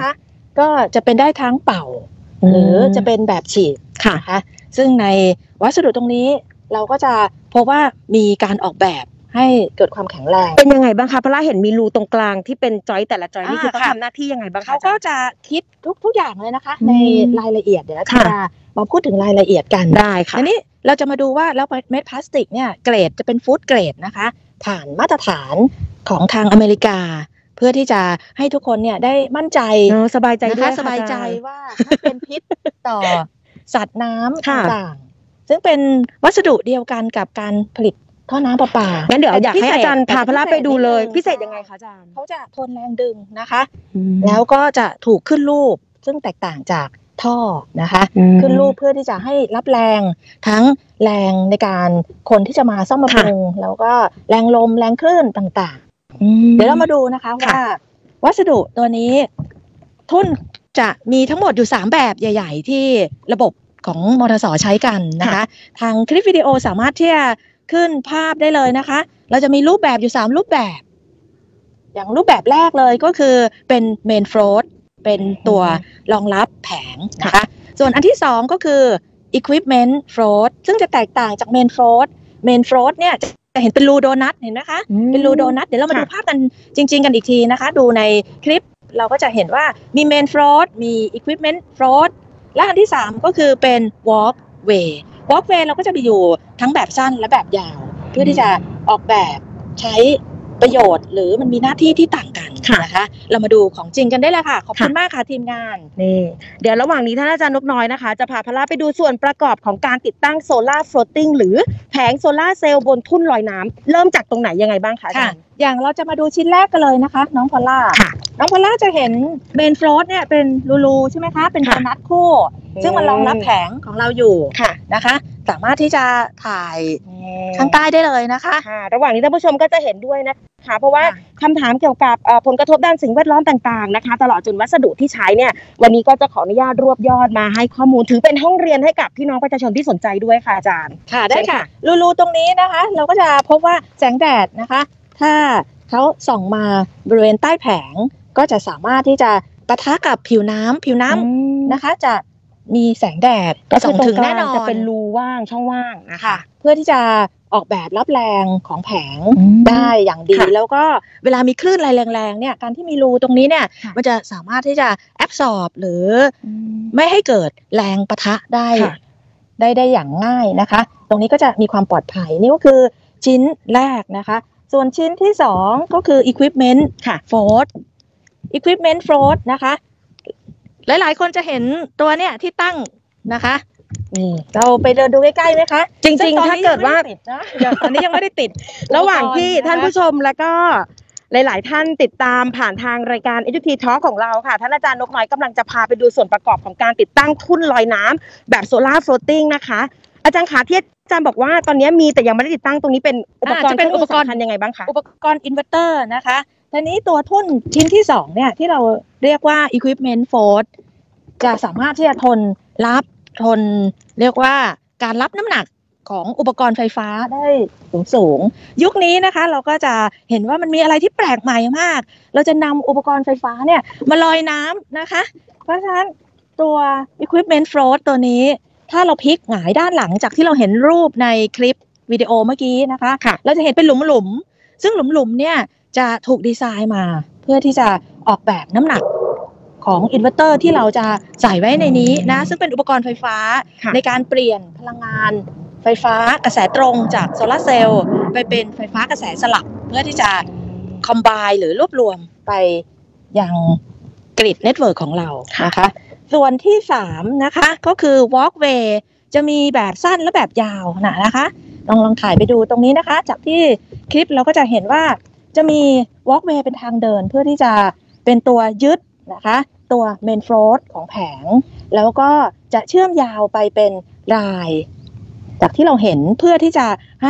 ก็จะเป็นได้ทั้งเป่าหรือจะเป็นแบบฉีดนะคะซึ่งในวัสดุตรงนี้เราก็จะพบว่ามีการออกแบบให้เกิดความแข็งแรงเป็นยังไงบ้างคะเพราะว่าเห็นมีรูตรงกลางที่เป็นจอยแต่ละจอยนี่คือเขาทำหน้าที่ยังไงบ้างคะเขาก็จะคิดทุกทุกอย่างเลยนะคะในรายละเอียดเดี๋ยวจะมาพูดถึงรายละเอียดกันได้ค่ะทีนี้เราจะมาดูว่าแล้วเม็ดพลาสติกเนี่ยเกรดจะเป็นฟู้ดเกรดนะคะผ่านมาตรฐานของทางอเมริกาเพื่อที่จะให้ทุกคนเนี่ยได้มั่นใจสบายใจด้วยสบายใจว่าไม่เป็นพิษต่อสัตว์น้ำต่างๆซึ่งเป็นวัสดุเดียวกันกับการผลิตท่อน้ำประปางั้นเดี๋ยวอยากให้อาจารย์พาพละไปดูเลยพิเศษยังไงคะอาจารย์เขาจะทนแรงดึงนะคะแล้วก็จะถูกขึ้นรูปซึ่งแตกต่างจากท่อนะคะขึ้นรูปเพื่อที่จะให้รับแรงทั้งแรงในการคนที่จะมาซ่อมบำรุงแล้วก็แรงลมแรงคลื่นต่างๆเดี๋ยวเรามาดูนะคะว่าวัสดุตัวนี้ทุ่นจะมีทั้งหมดอยู่สามแบบใหญ่ๆที่ระบบของมทส.ใช้กันนะคะทางคลิปวิดีโอสามารถที่จะขึ้นภาพได้เลยนะคะเราจะมีรูปแบบอยู่สามรูปแบบอย่างรูปแบบแรกเลยก็คือเป็นเมนโฟลตเป็นตัวรองรับแผงนะคะส่วนอันที่สองก็คือ equipment float ซึ่งจะแตกต่างจาก main float main float เนี่ยจะเห็นเป็นรูโดนัทเห็นไหมคะเป็นรูโดนัทเดี๋ยวเรามาดูภาพกันจริงๆกันอีกทีนะคะดูในคลิปเราก็จะเห็นว่ามี main float มี equipment float และอันที่สามก็คือเป็น walkway walkway เราก็จะมีอยู่ทั้งแบบสั้นและแบบยาวเพื่อที่จะออกแบบใช้ประโยชน์หรือมันมีหน้าที่ที่ต่างกันนะคะเรามาดูของจริงกันได้เลยค่ะขอบคุณมากค่ะทีมงานนี่เดี๋ยวระหว่างนี้ท่านอาจารย์นกน้อยนะคะจะพาพละไปดูส่วนประกอบของการติดตั้งโซล่าร์ฟลอตติ้งหรือแผงโซล่าเซลล์บนทุ่นลอยน้ำเริ่มจากตรงไหนยังไงบ้างคะอาจารย์อย่างเราจะมาดูชิ้นแรกกันเลยนะคะน้องพอลล่าน้องพอลล่าจะเห็นเมนโฟลตเนี่ยเป็นรูๆใช่ไหมคะเป็นโดนัทคู่ซึ่งมันรองรับแผงของเราอยู่นะคะสามารถที่จะถ่ายข้างใต้ได้เลยนะคะระหว่างนี้ท่านผู้ชมก็จะเห็นด้วยนะคะเพราะว่าคำถามเกี่ยวกับผลกระทบด้านสิ่งแวดล้อมต่างๆนะคะตลอดจนวัสดุที่ใช้เนี่ยวันนี้ก็จะขออนุญาตรวบยอดมาให้ข้อมูลถือเป็นห้องเรียนให้กับพี่น้องประชาชนที่สนใจด้วยค่ะอาจารย์ค่ะได้ค่ะรูๆตรงนี้นะคะเราก็จะพบว่าแสงแดดนะคะถ้าเขาส่องมาบริเวณใต้แผงก็จะสามารถที่จะปะทะกับผิวน้ำผิวน้ำนะคะจะมีแสงแดดส่องถึงแน่นอนจะเป็นรูว่างช่องว่างนะคะเพื่อที่จะออกแบบรับแรงของแผงได้อย่างดีแล้วก็เวลามีคลื่นอะไรแรงๆเนี่ยการที่มีรูตรงนี้เนี่ยมันจะสามารถที่จะแอบซอร์บหรือไม่ให้เกิดแรงปะทะได้ได้ได้อย่างง่ายนะคะตรงนี้ก็จะมีความปลอดภัยนี่ก็คือชิ้นแรกนะคะส่วนชิ้นที่สองก็คือ equipment ค่ะ float equipment float นะคะหลายๆคนจะเห็นตัวเนี่ยที่ตั้งนะคะนี่เราไปเดินดูใกล้ๆไหมคะจริงๆถ้าเกิดว่าตอนนี้ยังไม่ได้ติดระหว่างที่ท่านผู้ชมแล้วก็หลายๆท่านติดตามผ่านทางรายการ เอ ยู ที Talk ของเราค่ะท่านอาจารย์นกน้อยกำลังจะพาไปดูส่วนประกอบของการติดตั้งทุ่นลอยน้ำแบบโซล่าร์ฟลอตติ้งนะคะอาจารย์ขาที่อาจารย์บอกว่าตอนนี้มีแต่ยังไม่ได้ติดตั้งตรงนี้เป็นอุปกรณ์เป็นอุปกรณ์ทันยังไงบ้างคะอุปกรณ์อินเวอร์เตอร์นะคะทีนี้ตัวทุ่นชิ้นที่สองเนี่ยที่เราเรียกว่า equipment float จะสามารถที่จะทนรับทนเรียกว่าการรับน้ำหนักของอุปกรณ์ไฟฟ้าได้สูงสูงยุคนี้นะคะเราก็จะเห็นว่ามันมีอะไรที่แปลกใหม่มากเราจะนำอุปกรณ์ไฟฟ้าเนี่ยมาลอยน้ำนะคะเพราะฉะนั้นตัว equipment float ตัวนี้ถ้าเราพลิกหงายด้านหลังจากที่เราเห็นรูปในคลิปวิดีโอเมื่อกี้นะคะเราจะเห็นเป็นหลุมๆซึ่งหลุมๆเนี่ยจะถูกดีไซน์มาเพื่อที่จะออกแบบน้ำหนักของอินเวอร์เตอร์ที่เราจะใส่ไว้ในนี้นะซึ่งเป็นอุปกรณ์ไฟฟ้าในการเปลี่ยนพลังงานไฟฟ้ากระแสตรงจากโซลาร์เซลล์ไปเป็นไฟฟ้ากระแสสลับเพื่อที่จะคอมไบน์หรือรวบรวมไปยังกริดเน็ตเวิร์กของเรานะคะส่วนที่สามนะคะก็คือ walkway จะมีแบบสั้นและแบบยาวนะนะคะลองลองถ่ายไปดูตรงนี้นะคะจากที่คลิปเราก็จะเห็นว่าจะมี walkway เป็นทางเดินเพื่อที่จะเป็นตัวยึดนะคะตัว main float ของแผงแล้วก็จะเชื่อมยาวไปเป็นรายจากที่เราเห็นเพื่อที่จะให้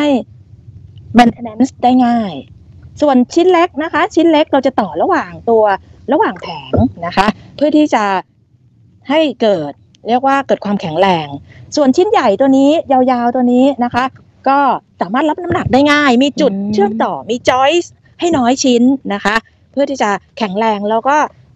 maintenance ได้ง่ายส่วนชิ้นเล็กนะคะชิ้นเล็กเราจะต่อระหว่างตัวระหว่างแผงนะคะเพื่อที่จะให้เกิดเรียกว่าเกิดความแข็งแรงส่วนชิ้นใหญ่ตัวนี้ยาวๆตัวนี้นะคะก็สามารถรับน้ำหนักได้ง่ายมีจุดเชื่อมต่อมี joist ให้น้อยชิ้นนะคะเพื่อที่จะแข็งแรงแล้วก็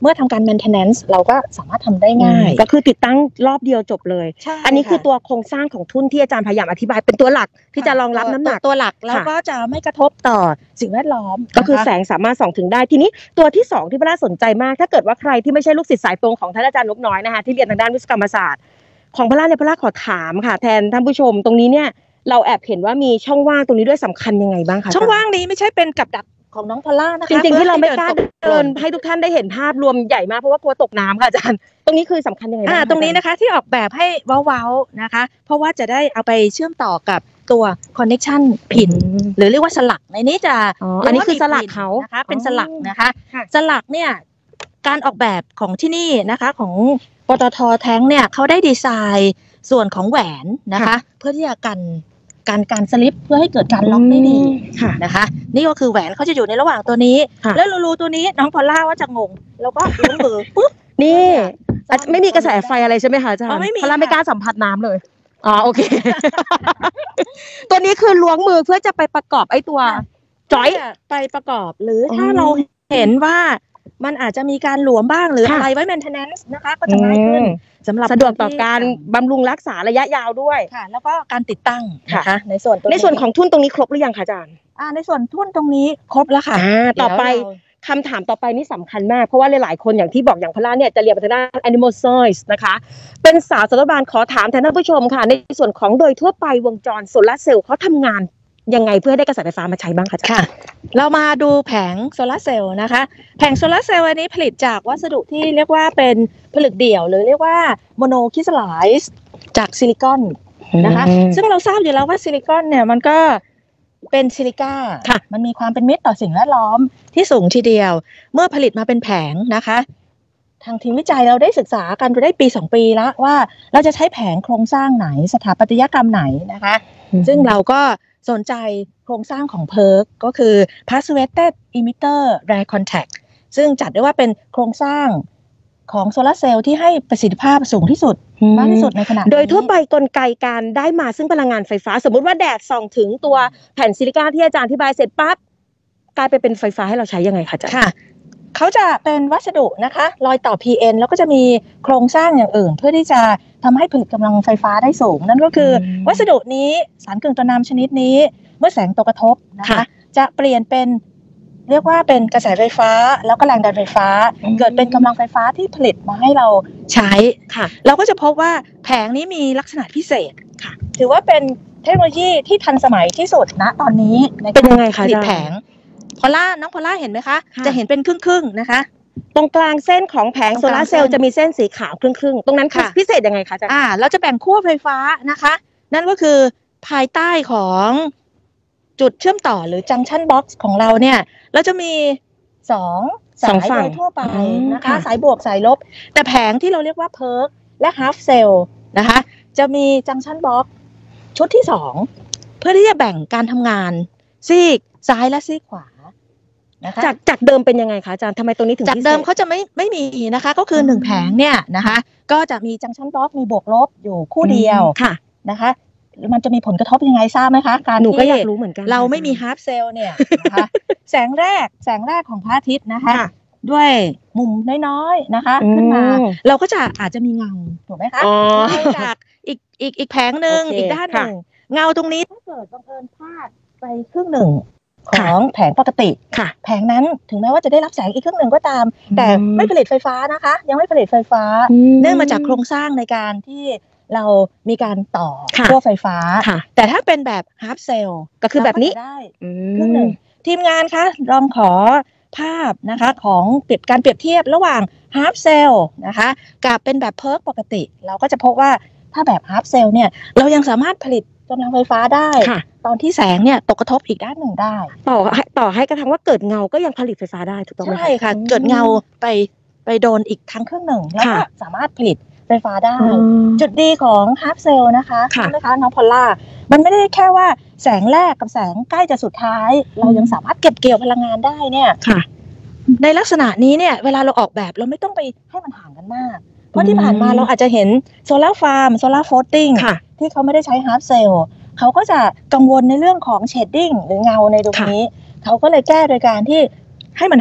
เมื่อทำการ maintenance เราก็สามารถทำได้ง่ายก็คือติดตั้งรอบเดียวจบเลยใช่อันนี้คือค่ะตัวโครงสร้างของทุ่นที่อาจารย์พยายามอธิบายเป็นตัวหลักที่จะรองรับน้ำหนักตัวหลักแล้วค่ะก็จะไม่กระทบต่อสิ่งแวดล้อมก็คือนะะแสงสามารถส่องถึงได้ทีนี้ตัวที่สองที่พระราชสนใจมากถ้าเกิดว่าใครที่ไม่ใช่ลูกศิษย์สายตรงของท่านอาจารย์นกน้อยนะคะที่เรียนทางด้านวิศวกรรมศาสตร์ของพระราชเนี่ยพระราชขอถามค่ะแทนท่านผู้ชมตรงนี้เนี่ยเราแอบเห็นว่ามีช่องว่างตรงนี้ด้วยสำคัญยังไงบ้างคะช่องว่างนี้ไม่ใช่เป็นกับดักของน้องพอลล่านะคะจริงๆที่เราไม่กล้าพื่อเดินให้ทุกท่านได้เห็นภาพรวมใหญ่มากเพราะว่ากลัวตกน้ำค่ะอาจารย์ตรงนี้คือสำคัญยังไงบ้างอ่าคะตรงนี้นะคะที่ออกแบบให้เว้าๆนะคะ เพราะว่าจะได้เอาไปเชื่อมต่อกับตัว connection พินหรือเรียกว่าสลักในนี้จะอ๋ออันนี้คือสลักเขานะคะเป็นสลักนะคะค่ะสลักเนี่ยการออกแบบของที่นี่นะคะของปตทแท้งเนี่ยเขาได้ดีไซน์ส่วนของแหวนนะคะ เพื่อที่จะกันการการสลิปเพื่อให้เกิดการล็อกได้ดีค่ะนะคะ นี่ก็คือแหวนเขาจะอยู่ในระหว่างตัวนี้ค่ะแล้วรูๆตัวนี้น้องพอลล่าว่าจะงงแล้วก็ล้วงมือปุ๊บนี่ซ่อนไม่มีกระแสไฟอะไรใช่ไหมคะอาจารย์อ๋อไม่มีเพราะเราค่ะไม่กล้าสัมผัสน้ำเลยอ๋อโอเค ตัวนี้คือล้วงมือเพื่อจะไปประกอบไอ้ตัวจอยเนี่ยไปประกอบหรือออถ้าเราเห็นว่ามันอาจจะมีการหลวมบ้างหรือค่ะอะไรไว้ maintenance นะคะก็จะง่ายขึ้นสำหรับสะดวกต่อคนที่การบำรุงรักษาระยะยาวด้วยค่ะ แล้วก็การติดตั้งค่ะนะคะในส่วนตัวในส่วนของทุ่นตรงนี้ครบหรือยังคะอาจารย์อ่าในส่วนทุ่นตรงนี้ครบแล้วค่ะอ่าต่อไปเดี๋ยวเราคำถามต่อไปนี่สำคัญมาก เพราะว่าหลายๆคนอย่างที่บอกอย่างพลาเนี่ยจะเรียนไปทางด้าน animal science นะคะ เป็นสาวสัตวบาลขอถามแทนท่านผู้ชมค่ะ ในส่วนของโดยทั่วไปวงจรโซลาร์เซลล์เขาทำงานยังไงเพื่อให้ได้กระแสไฟฟ้ามาใช้บ้างคะอาจารย์ค่ะ เรามาดูแผงโซลาร์เซลล์นะคะ แผงโซลาร์เซลล์อันนี้ผลิตจากวัสดุที่เรียกว่าเป็นผลึกเดี่ยวหรือเรียกว่าโมโนคริสตัลไลซ์จากซิลิคอนนะคะอืมซึ่งเราทราบอยู่แล้วว่าซิลิคอนเนี่ยมันก็เป็นซิลิก้าค่ะมันมีความเป็นมิตรต่อสิ่งแวดล้อมที่สูงทีเดียว เมื่อผลิตมาเป็นแผงนะคะ ทางทีมวิจัยเราได้ศึกษากันไปได้ปีสองปีแล้วว่าเราจะใช้แผงโครงสร้างไหนสถาปัตยกรรมไหนนะคะ ซึ่งเราก็สนใจโครงสร้างของ พี อี อาร์ ซี ก็คือ Passivated Emitter Rare Contact ซึ่งจัดได้ว่าเป็นโครงสร้างของโซลาร์เซลล์ที่ให้ประสิทธิภาพสูงที่สุดมากที่สุดในขณะนี้โดยทั่วไปกลไกการได้มาซึ่งพลังงานไฟฟ้า สมมุติว่าแดดส่องถึงตัวแผ่นซิลิก้าที่อาจารย์อธิบายเสร็จปั๊บกลายไปเป็นไฟฟ้าให้เราใช้ยังไงคะอาจารย์ค่ะ เขาจะเป็นวัสดุนะคะรอยต่อ พี เอ็น แล้วก็จะมีโครงสร้างอย่างอื่น เพื่อที่จะทำให้ผลิตกำลังไฟฟ้าได้สูง นั่นก็คืออมวัสดุนี้สารกึ่งตัวน้ำชนิดนี้ เมื่อแสงตกกระทบนะคะค่ะจะเปลี่ยนเป็นเรียกว่าเป็นกระแสไฟฟ้าแล้วก็แรงดันไฟฟ้าอืมเกิดเป็นกำลังไฟฟ้าที่ผลิตมาให้เราใช้ค่ะเราก็จะพบว่าแผงนี้มีลักษณะพิเศษค่ะถือว่าเป็นเทคโนโลยีที่ทันสมัยที่สุดณตอนนี้ในเป็นยังไงคะผลิตอาจารย์แผงพอลล่าน้องพอลล่าเห็นไหมคะค่ะจะเห็นเป็นครึ่งๆนะคะตรงกลางเส้นของแผงตรงโซกลางลาร์เซลล์เส้นจะมีเส้นสีขาวครึ่งๆ ตรงนั้นคือค่ะพิเศษยังไงคะอาจารย์อ่าเราจะแบ่งขั้วไฟฟ้านะคะ นั่นก็คือภายใต้ของจุดเชื่อมต่อหรือจังชันบ็อกซ์ของเราเนี่ยเราจะมีสองสสาองยฝั่โดงยทั่วไปอืมนะคะค่ะสายบวกสายลบ แต่แผงที่เราเรียกว่าเพิร์กและฮาฟเซลนะคะ จะมีจังชันบ็อกซ์ชุดที่สองเพื่อที่จะแบ่งการทำงานซีกซ้ายและซีกขวานะคะจากจากเดิมเป็นยังไงคะอาจารย์ทำไมตรงนี้ถึงจากพิศษเดิมเขาจะไม่ไม่มีนะคะ ก็คือหนึ่งแผงเนี่ยนะคะ ก็จะมีจังชันบล็อกมีบวกลบอยู่คู่เดียวค่ะนะคะมันจะมีผลกระทบยังไงทราบไหมคะการหนูก็ที่อยากรู้เหมือนกันเราไม่มีฮาร์ฟเซลล์เนี่ยนะคะ แสงแรกแสงแรกของพระอาทิตย์นะคะค่ะด้วยมุมน้อยๆนะคะอืมขึ้นมา เราก็จะอาจจะมีเงาถูกไหมคะอ๋อเงาจากอีกอีกอีกแผงหนึ่งโอเคอีกด้านหนึ่งค่ะเงาตรงนี้ถ้าเกิดบังเอิญพลาดไปครึ่งหนึ่งขค่ะองแผงปกติค่ะแผงนั้นถึงแม้ว่าจะได้รับแสงอีกครึ่งหนึ่งก็ตาม แต่อืมไม่ผลิตไฟฟ้านะคะ ยังไม่ผลิตไฟฟ้า เนื่องมาจากโครงสร้างในการที่เรามีการต่อค่ะขั้วไฟฟ้าค่ะแต่ถ้าเป็นแบบฮาร์ฟเซลล์ก็คือแบบนี้ได้อืครึ่งหมนึ่งทีมงานคะลองขอภาพนะคะของเปรียบการเปรียบเทียบระหว่างฮาร์ฟเซลล์นะคะกับเป็นแบบเพิร์กปกติ เราก็จะพบว่าถ้าแบบฮาร์ฟเซลล์เนี่ยเรายังสามารถผลิตกำลังไฟฟ้าได้ค่ะตอนที่แสงเนี่ยตกกระทบอีกด้านหนึ่งได้ต่อให้ต่อให้กระทั่งว่าเกิดเงาก็ยังผลิตไฟฟ้าได้ถูกต้องไหมใช่ค่ะ เกิดเงาไปไปโดนอีกทั้งครึ่งหนึ่งแล้วก็ค่ะสามารถผลิตไฟฟ้าได้อืมจุดดีของฮาร์ฟเซลล์นะคะค่ะใช่ไหมคะน้องพอลล่ามันไม่ได้แค่ว่าแสงแรกกับแสงใกล้จะสุดท้าย เรายังสามารถเก็บเกี่ยวพลังงานได้เนี่ยค่ะในลักษณะนี้เนี่ยเวลาเราออกแบบเราไม่ต้องไปให้มันห่างกันมาก เพราะที่อืมผ่านมาเราอาจจะเห็นโซลาร์ฟาร์มโซลาร์โฟลติ้งค่ะที่เขาไม่ได้ใช้ฮาร์ฟเซลล์เขาก็จะกังวลในเรื่องของเชดดิ้งหรือเงาในตรงนี้ เขาก็เลยแก้โดยการที่ให้มันห่าง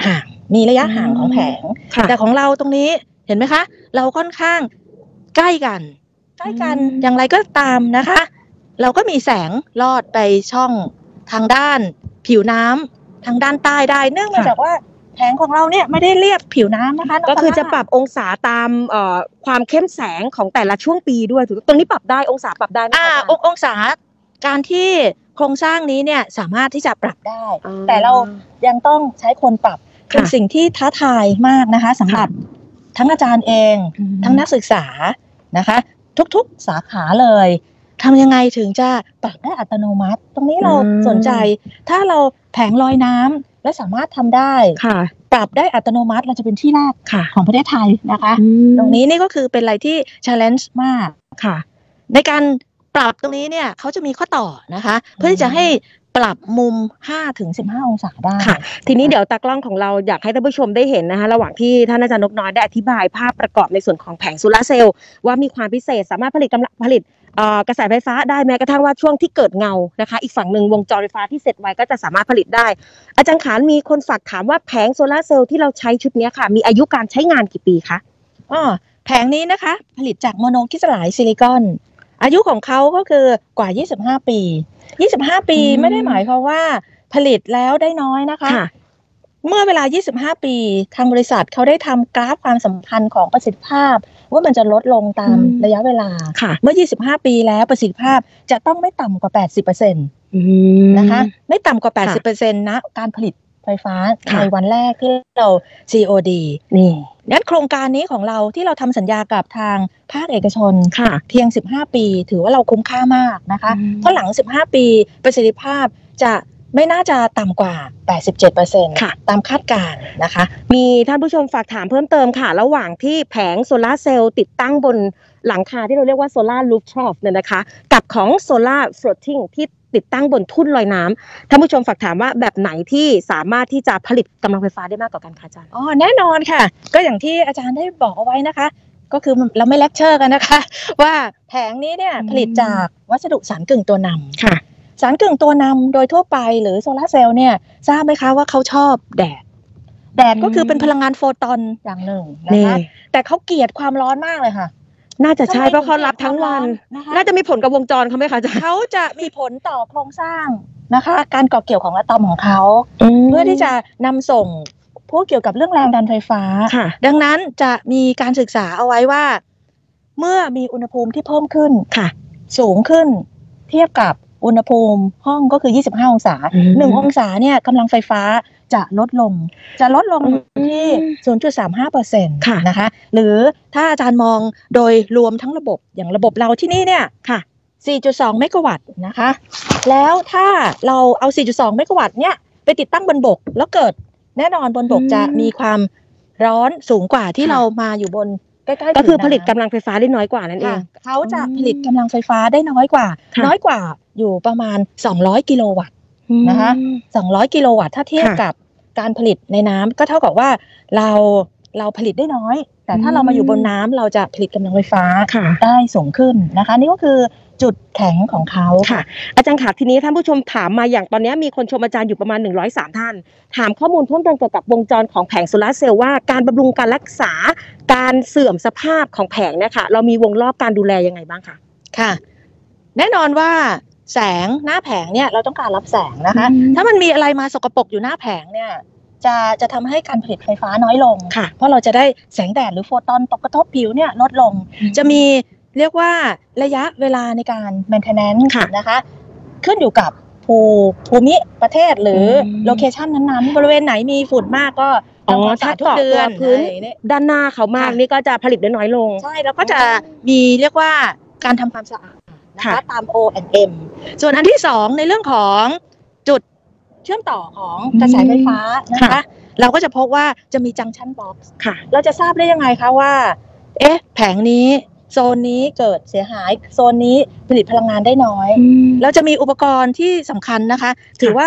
มีระยะห่างของแผงแต่ของเราตรงนี้เห็นไหมคะเราค่อนข้างใกล้กันใกล้กันอย่างไรก็ตามนะคะเราก็มีแสงลอดไปช่องทางด้านผิวน้ำทางด้านใต้ได้เนื่องมาจากว่าแผงของเราเนี่ยไม่ได้เรียบผิวน้ำนะคะก็คือจะปรับองศาตามความเข้มแสงของแต่ละช่วงปีด้วยถูกตรงนี้ปรับได้องศาปรับได้ไหมคะอ่าองศาการที่โครงสร้างนี้เนี่ยสามารถที่จะปรับได้แต่เรายังต้องใช้คนปรับเป็นสิ่งที่ท้าทายมากนะคะสำหรับทั้งอาจารย์เองทั้งนักศึกษานะคะทุกๆสาขาเลยทำยังไงถึงจะปรับได้อัตโนมัติตรงนี้เราสนใจถ้าเราแผงลอยน้ำและสามารถทำได้ปรับได้อัตโนมัติเราจะเป็นที่แรกของประเทศไทยนะคะตรงนี้นี่ก็คือเป็นอะไรที่ challenge มากค่ะในการปรับตรงนี้เนี่ยเขาจะมีข้อต่อนะคะเพื่อที่จะให้ปรับมุม ห้าถึงสิบห้า องศาได้ค่ะทีนี้เดี๋ยวตากล้องของเราอยากให้ท่านผู้ชมได้เห็นนะคะระหว่างที่ท่านอาจารย์นกน้อยได้อธิบายภาพประกอบในส่วนของแผงโซลาร์เซลล์ว่ามีความพิเศษสามารถผลิตกำลังผลิตกระแสไฟฟ้าได้แม้กระทั่งว่าช่วงที่เกิดเงานะคะอีกฝั่งหนึ่งวงจรไฟฟ้าที่เสร็จไว้ก็จะสามารถผลิตได้อาจารย์ขานมีคนฝากถามว่าแผงโซลาร์เซลล์ที่เราใช้ชุดนี้ค่ะมีอายุการใช้งานกี่ปีคะอ๋อแผงนี้นะคะผลิตจากโมโนคริสตัลไลซ์ซิลิคอนอายุของเขาก็คือกว่ายี่สิบห้าปียี่สิบห้าปีไม่ได้หมายความว่าผลิตแล้วได้น้อยนะคะเมื่อเวลายี่สิบห้าปีทางบริษัทเขาได้ทำกราฟความสัมพันธ์ของประสิทธิภาพว่ามันจะลดลงตามระยะเวลาเมื่อยี่สิบห้าปีแล้วประสิทธิภาพจะต้องไม่ต่ำกว่า แปดสิบเปอร์เซ็นต์ นะคะไม่ต่ำกว่า แปดสิบเปอร์เซ็นต์ นะการผลิตไฟฟ้าในวันแรกที่เรา ซี โอ ดี นี่งั้นโครงการนี้ของเราที่เราทำสัญญากับทางภาคเอกชนเพียงสิบห้าปีถือว่าเราคุ้มค่ามากนะคะเพราะหลังสิบห้าปีประสิทธิภาพจะไม่น่าจะต่ำกว่า แปดสิบเจ็ดเปอร์เซ็นต์ ตามคาดการณ์นะคะมีท่านผู้ชมฝากถามเพิ่มเติมค่ะระหว่างที่แผงโซลาร์เซลล์ติดตั้งบนหลังคาที่เราเรียกว่าโซลาร์รูฟท็อปเนี่ยนะคะกับของโซลาร์ฟลอตติ้งที่ติดตั้งบนทุ่นลอยน้ำท่านผู้ชมฝากถามว่าแบบไหนที่สามารถที่จะผลิตกำลังไฟฟ้าได้มากกว่ากันคะอาจารย์อ๋อแน่นอนค่ะก็อย่างที่อาจารย์ได้บอกเอาไว้นะคะก็คือเราไม่เลคเชอร์กันนะคะว่าแผงนี้เนี่ยผลิตจากวัสดุสารกึ่งตัวนำค่ะสารกึ่งตัวนำโดยทั่วไปหรือโซลาร์เซลล์เนี่ยทราบไหมคะว่าเขาชอบแดดแดดก็คือเป็นพลังงานโฟตอนอย่างหนึ่งนะคะแต่เขาเกลียดความร้อนมากเลยค่ะน่าจะใช่เพราะเขารับทั้งวันน่าจะมีผลกับวงจรเขาไหมคะเขาจะมีผลต่อโครงสร้างนะคะการก่อเกี่ยวของอะตอมของเขาเพื่อที่จะนำส่งพวกเกี่ยวกับเรื่องแรงดันไฟฟ้าดังนั้นจะมีการศึกษาเอาไว้ว่าเมื่อมีอุณหภูมิที่เพิ่มขึ้นสูงขึ้นเทียบกับอุณหภูมิห้องก็คือยี่สิบห้าองศาหนึ่งองศาเนี่ยกำลังไฟฟ้าจะลดลงจะลดลงที่ ศูนย์จุดสามห้าเปอร์เซ็นต์ นะคะหรือถ้าอาจารย์มองโดยรวมทั้งระบบอย่างระบบเราที่นี่เนี่ยค่ะ สี่จุดสอง เมกะวัตต์นะคะแล้วถ้าเราเอา สี่จุดสอง เมกะวัตต์เนี่ยไปติดตั้งบนบกแล้วเกิดแน่นอนบนบกจะมีความร้อนสูงกว่าที่เรามาอยู่บนใกล้ๆก็คือผลิตกำลังไฟฟ้าได้น้อยกว่านั่นเองเขาจะผลิตกำลังไฟฟ้าได้น้อยกว่าน้อยกว่าอยู่ประมาณสองร้อยกิโลวัตต์นะคะสองร้อยกิโลวัตต์ถ้าเทียบกับการผลิตในน้ำก็เท่ากับว่าเราเราผลิตได้น้อยแต่ถ้าเรามาอยู่บนน้ำเราจะผลิตกำลังไฟฟ้าได้สูงขึ้นนะคะนี่ก็คือจุดแข็งของเขาค่ะอาจารย์ค่ะทีนี้ท่านผู้ชมถามมาอย่างตอนนี้มีคนชมอาจารย์อยู่ประมาณหนึ่งร้อยสามท่านถามข้อมูลเพิ่มเติมเกี่ยวกับวงจรของแผงโซลาร์เซลล์ว่าการบำรุงการรักษาการเสื่อมสภาพของแผงเนี่ยค่ะเรามีวงรอบการดูแลยังไงบ้างคะค่ะแน่นอนว่าแสงหน้าแผงเนี่ยเราต้องการรับแสงนะคะถ้ามันมีอะไรมาสกปรกอยู่หน้าแผงเนี่ยจะจะทำให้การผลิตไฟฟ้าน้อยลงเพราะเราจะได้แสงแดดหรือโฟตอนตกกระทบผิวเนี่ยลดลงจะมีเรียกว่าระยะเวลาในการ maintenance นะคะขึ้นอยู่กับภูภูมิประเทศหรือโลเคชันนั้นๆบริเวณไหนมีฝุ่นมากก็อ๋อถ้าทุกเดือนพื้นด้านหน้าเขามากนี่ก็จะผลิตได้น้อยลงใช่แล้วก็จะมีเรียกว่าการทำความสะอาดนะคะตาม โอ แอนด์ เอ็ม ส่วนอันที่สองในเรื่องของจุดเชื่อมต่อของกระแสไฟฟ้านะคะเราก็จะพบว่าจะมีจังชันบ็อกซ์เราจะทราบได้ยังไงคะว่าเอ๊ะแผงนี้โซนนี้เกิดเสียหายโซนนี้ผลิตพลังงานได้น้อยเราจะมีอุปกรณ์ที่สำคัญนะคะถือว่า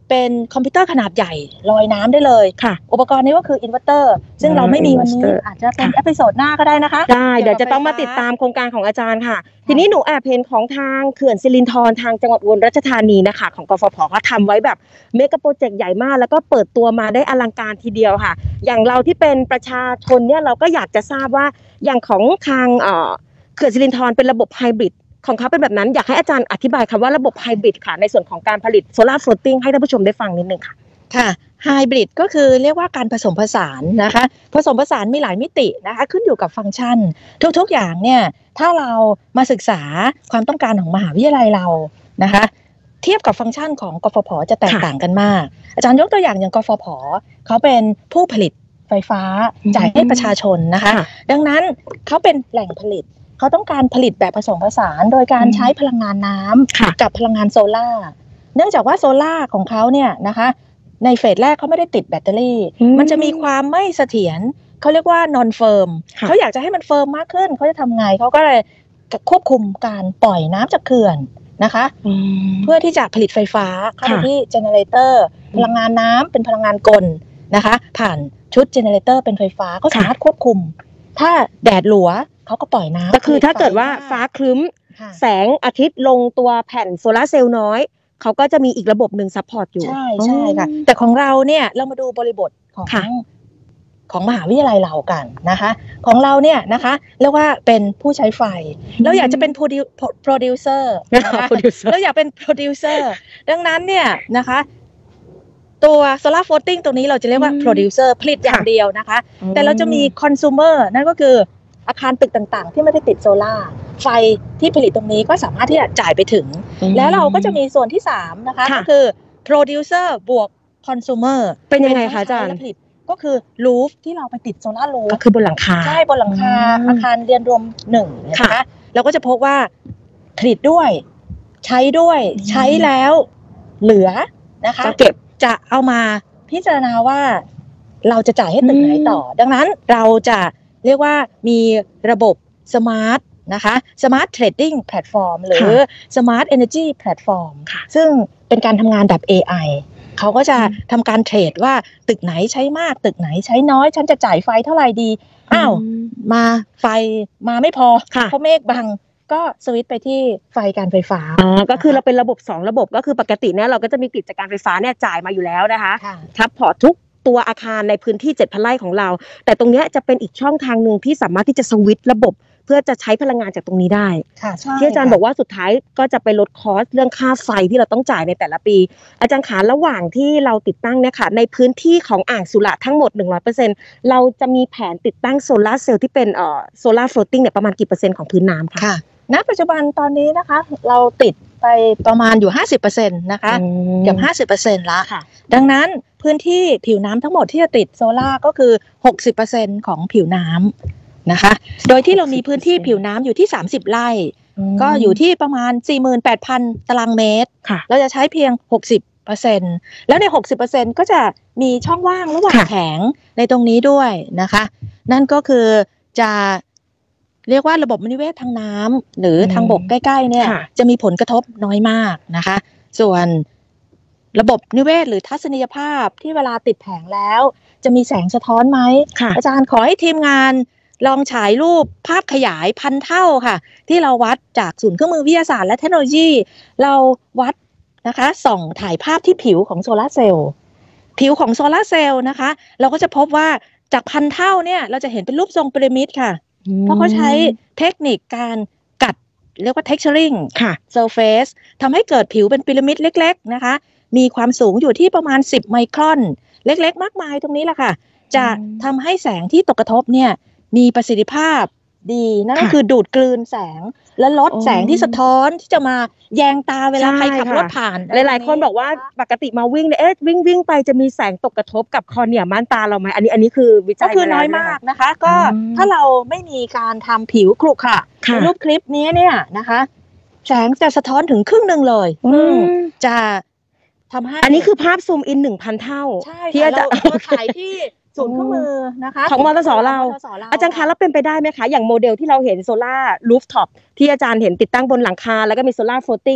เป็นคอมพิวเตอร์ขนาดใหญ่ลอยน้ำได้เลยค่ะอุปกรณ์นี้ก็คืออินเวอร์เตอร์ซึ่งเราไม่มีวันนี้อาจจะเป็นเอพิโซดหน้าก็ได้นะคะได้เดี๋ยวจะต้องมาติดตามโครงการของอาจารย์ค่ะทีนี้หนูแอบเห็นของทางเขื่อนสิรินธรทางจังหวัดอุบลราชธานีนะคะของกฟผเขาทำไว้แบบเมกะโปรเจกต์ใหญ่มากแล้วก็เปิดตัวมาได้อลังการทีเดียวค่ะอย่างเราที่เป็นประชาชนเนี่ยเราก็อยากจะทราบว่าอย่างของทางเอ่อเขื่อนสิรินธรเป็นระบบไฮบริดของเขาเป็นแบบนั้นอยากให้อาจารย์อธิบายคำว่าระบบไฮบริดค่ะในส่วนของการผลิตโซลาร์โฟลตติ้งให้ท่านผู้ชมได้ฟังนิดนึงค่ะค่ะไฮบริดก็คือเรียกว่าการผสมผสานนะคะผสมผสานมีหลายมิตินะคะขึ้นอยู่กับฟังก์ชันทุกๆอย่างเนี่ยถ้าเรามาศึกษาความต้องการของมหาวิทยาลัยเรานะคะเทียบกับฟังก์ชันของกฟผจะแตกต่างกันมากอาจารย์ยกตัวอย่างอย่างกฟผเขาเป็นผู้ผลิตไฟฟ้าจ่ายให้ประชาชนนะคะดังนั้นเขาเป็นแหล่งผลิตเขาต้องการผลิตแบบผสมผสานโดยการใช้พลังงานน้ำกับพลังงานโซล่าเนื่องจากว่าโซล่าของเขาเนี่ยนะคะในเฟสแรกเขาไม่ได้ติดแบตเตอรี่มันจะมีความไม่เสถียรเขาเรียกว่านอนเฟิร์มเขาอยากจะให้มันเฟิร์มมากขึ้นเขาจะทำไงเขาก็เลยควบคุมการปล่อยน้ำจากเขื่อนนะคะเพื่อที่จะผลิตไฟฟ้าเข้าไปที่เจเนเรเตอร์พลังงานน้ำเป็นพลังงานกลนะคะผ่านชุดเจเนเรเตอร์เป็นไฟฟ้าเขาสามารถควบคุมถ้าแดดหลัวเขาก็ปล่อยน้ำก็คือถ้าเกิดว่าฟ้าครึ้มแสงอาทิตย์ลงตัวแผ่นโซลาร์เซลล์น้อยเขาก็จะมีอีกระบบหนึ่งซัพพอร์ตอยู่ใช่ใช่ค่ะแต่ของเราเนี่ยเรามาดูบริบทของของมหาวิทยาลัยเรากันนะคะของเราเนี่ยนะคะเรียกว่าเป็นผู้ใช้ไฟเราอยากจะเป็นโปรดิวเซอร์เราอยากเป็นโปรดิวเซอร์ดังนั้นเนี่ยนะคะตัว solar floating ตรงนี้เราจะเรียกว่า producer ผลิตอย่างเดียวนะคะแต่เราจะมี consumer นั่นก็คืออาคารตึกต่างๆที่ไม่ได้ติดโซล่าไฟที่ผลิตตรงนี้ก็สามารถที่จะจ่ายไปถึงแล้วเราก็จะมีส่วนที่สามนะคะก็คือ producer บวก consumer เป็นยังไงคะอาจารย์ก็คือ roof ที่เราไปติดโซล่ารูฟก็คือบนหลังคาใช่บนหลังคาอาคารเรียนรวมหนึ่งนะคะเราก็จะพบว่าผลิตด้วยใช้ด้วยใช้แล้วเหลือนะคะเก็บจะเอามาพิจารณาว่าเราจะจ่ายให้ตึกไหนต่อดังนั้นเราจะเรียกว่ามีระบบสมาร์ทนะคะสมาร์ทเทรดดิ้งแพลตฟอร์มหรือสมาร์ทเอเนอร์จีแพลตฟอร์มซึ่งเป็นการทำงานแบบ เอ ไอ เขาก็จะทำการเทรดว่าตึกไหนใช้มากตึกไหนใช้น้อยฉันจะจ่ายไฟเท่าไหร่ดีอ้าวมาไฟมาไม่พอเพราะเมฆบังก็สวิตช์ไปที่ไฟการไฟฟ้าอ๋อก็คือเราเป็นระบบสองระบบก็คือปกติเนี่ยเราก็จะมีกิจการไฟฟ้าเนี่ยจ่ายมาอยู่แล้วนะคะทับพอร์ตทุกตัวอาคารในพื้นที่ เจ็ดพัน ไร่ของเราแต่ตรงนี้จะเป็นอีกช่องทางนึงที่สามารถที่จะสวิตช์ระบบเพื่อจะใช้พลังงานจากตรงนี้ได้ค่ะใช่ที่อาจารย์บอกว่าสุดท้ายก็จะไปลดคอสเรื่องค่าไฟที่เราต้องจ่ายในแต่ละปีอาจารย์ขาระหว่างที่เราติดตั้งเนี่ยค่ะในพื้นที่ของอ่างสุระทั้งหมด หนึ่งร้อยเปอร์เซ็นต์ เราจะมีแผนติดตั้งโซลาร์เซลล์ที่เป็นเอ่อโซลาร์โฟลตติ้งเนี่ยประมาณกี่เปอร์เซ็นต์ของพื้นน้ำค่ะณปัจจุบันตอนนี้นะคะเราติดไปประมาณอยู่ ห้าสิบเปอร์เซ็นต์ นะคะเกือบ ห้าสิบเปอร์เซ็นต์ ละดังนั้นพื้นที่ผิวน้ำทั้งหมดที่จะติดโซล่าก็คือ หกสิบเปอร์เซ็นต์ ของผิวน้ำนะคะโดยที่เรามีพื้นที่ผิวน้ำอยู่ที่สามสิบไร่ก็อยู่ที่ประมาณ สี่หมื่นแปดพัน ตารางเมตรเราจะใช้เพียง หกสิบเปอร์เซ็นต์ แล้วใน หกสิบเปอร์เซ็นต์ ก็จะมีช่องว่างระหว่างแผงในตรงนี้ด้วยนะคะนั่นก็คือจะเรียกว่าระบบนิเวศทางน้ำหรือทางบกใกล้ๆเนี่ยจะมีผลกระทบน้อยมากนะคะส่วนระบบนิเวศหรือทัศนียภาพที่เวลาติดแผงแล้วจะมีแสงสะท้อนไหมอาจารย์ขอให้ทีมงานลองฉายรูปภาพขยายพันเท่าค่ะที่เราวัดจากศูนย์เครื่องมือวิทยาศาสตร์และเทคโนโลยีเราวัดนะคะส่องถ่ายภาพที่ผิวของโซลาร์เซลล์ผิวของโซลาร์เซลล์นะคะเราก็จะพบว่าจากพันเท่าเนี่ยเราจะเห็นเป็นรูปทรงพีระมิดค่ะเพราะเขาใช้เทคนิคการกัดเรียกว่า texturing ค่ะ surface ทำให้เกิดผิวเป็นพีระมิดเล็กๆนะคะมีความสูงอยู่ที่ประมาณสิบไมครอนเล็กๆมากมายตรงนี้แหละค่ะจะทำให้แสงที่ตกกระทบเนี่ยมีประสิทธิภาพดีนั่นก็คือดูดกลืนแสงและลดแสงที่สะท้อนที่จะมาแยงตาเวลาใครขับรถผ่านหลายๆคนบอกว่าปกติมาวิ่งเนี่ยเอ๊ะวิ่งวิ่งไปจะมีแสงตกกระทบกับคอเนียม่านตาเราไหมอันนี้อันนี้คือวิจัยก็คือน้อยมากนะคะก็ถ้าเราไม่มีการทำผิวขรุขระในรูปคลิปนี้เนี่ยนะคะแสงจะสะท้อนถึงครึ่งนึงเลยจะทำให้อันนี้คือภาพซูมอิน หนึ่งพัน เท่าที่จะถ่ายที่ศูนย์เครื่องมือนะคะของมอเตอร์สเราอาจารย์คะแล้วเป็นไปได้ไหมคะอย่างโมเดลที่เราเห็นโซล่ารูฟท็อปที่อาจารย์เห็นติดตั้งบนหลังคาแล้วก็มีโซล่าโฟลตติ้ง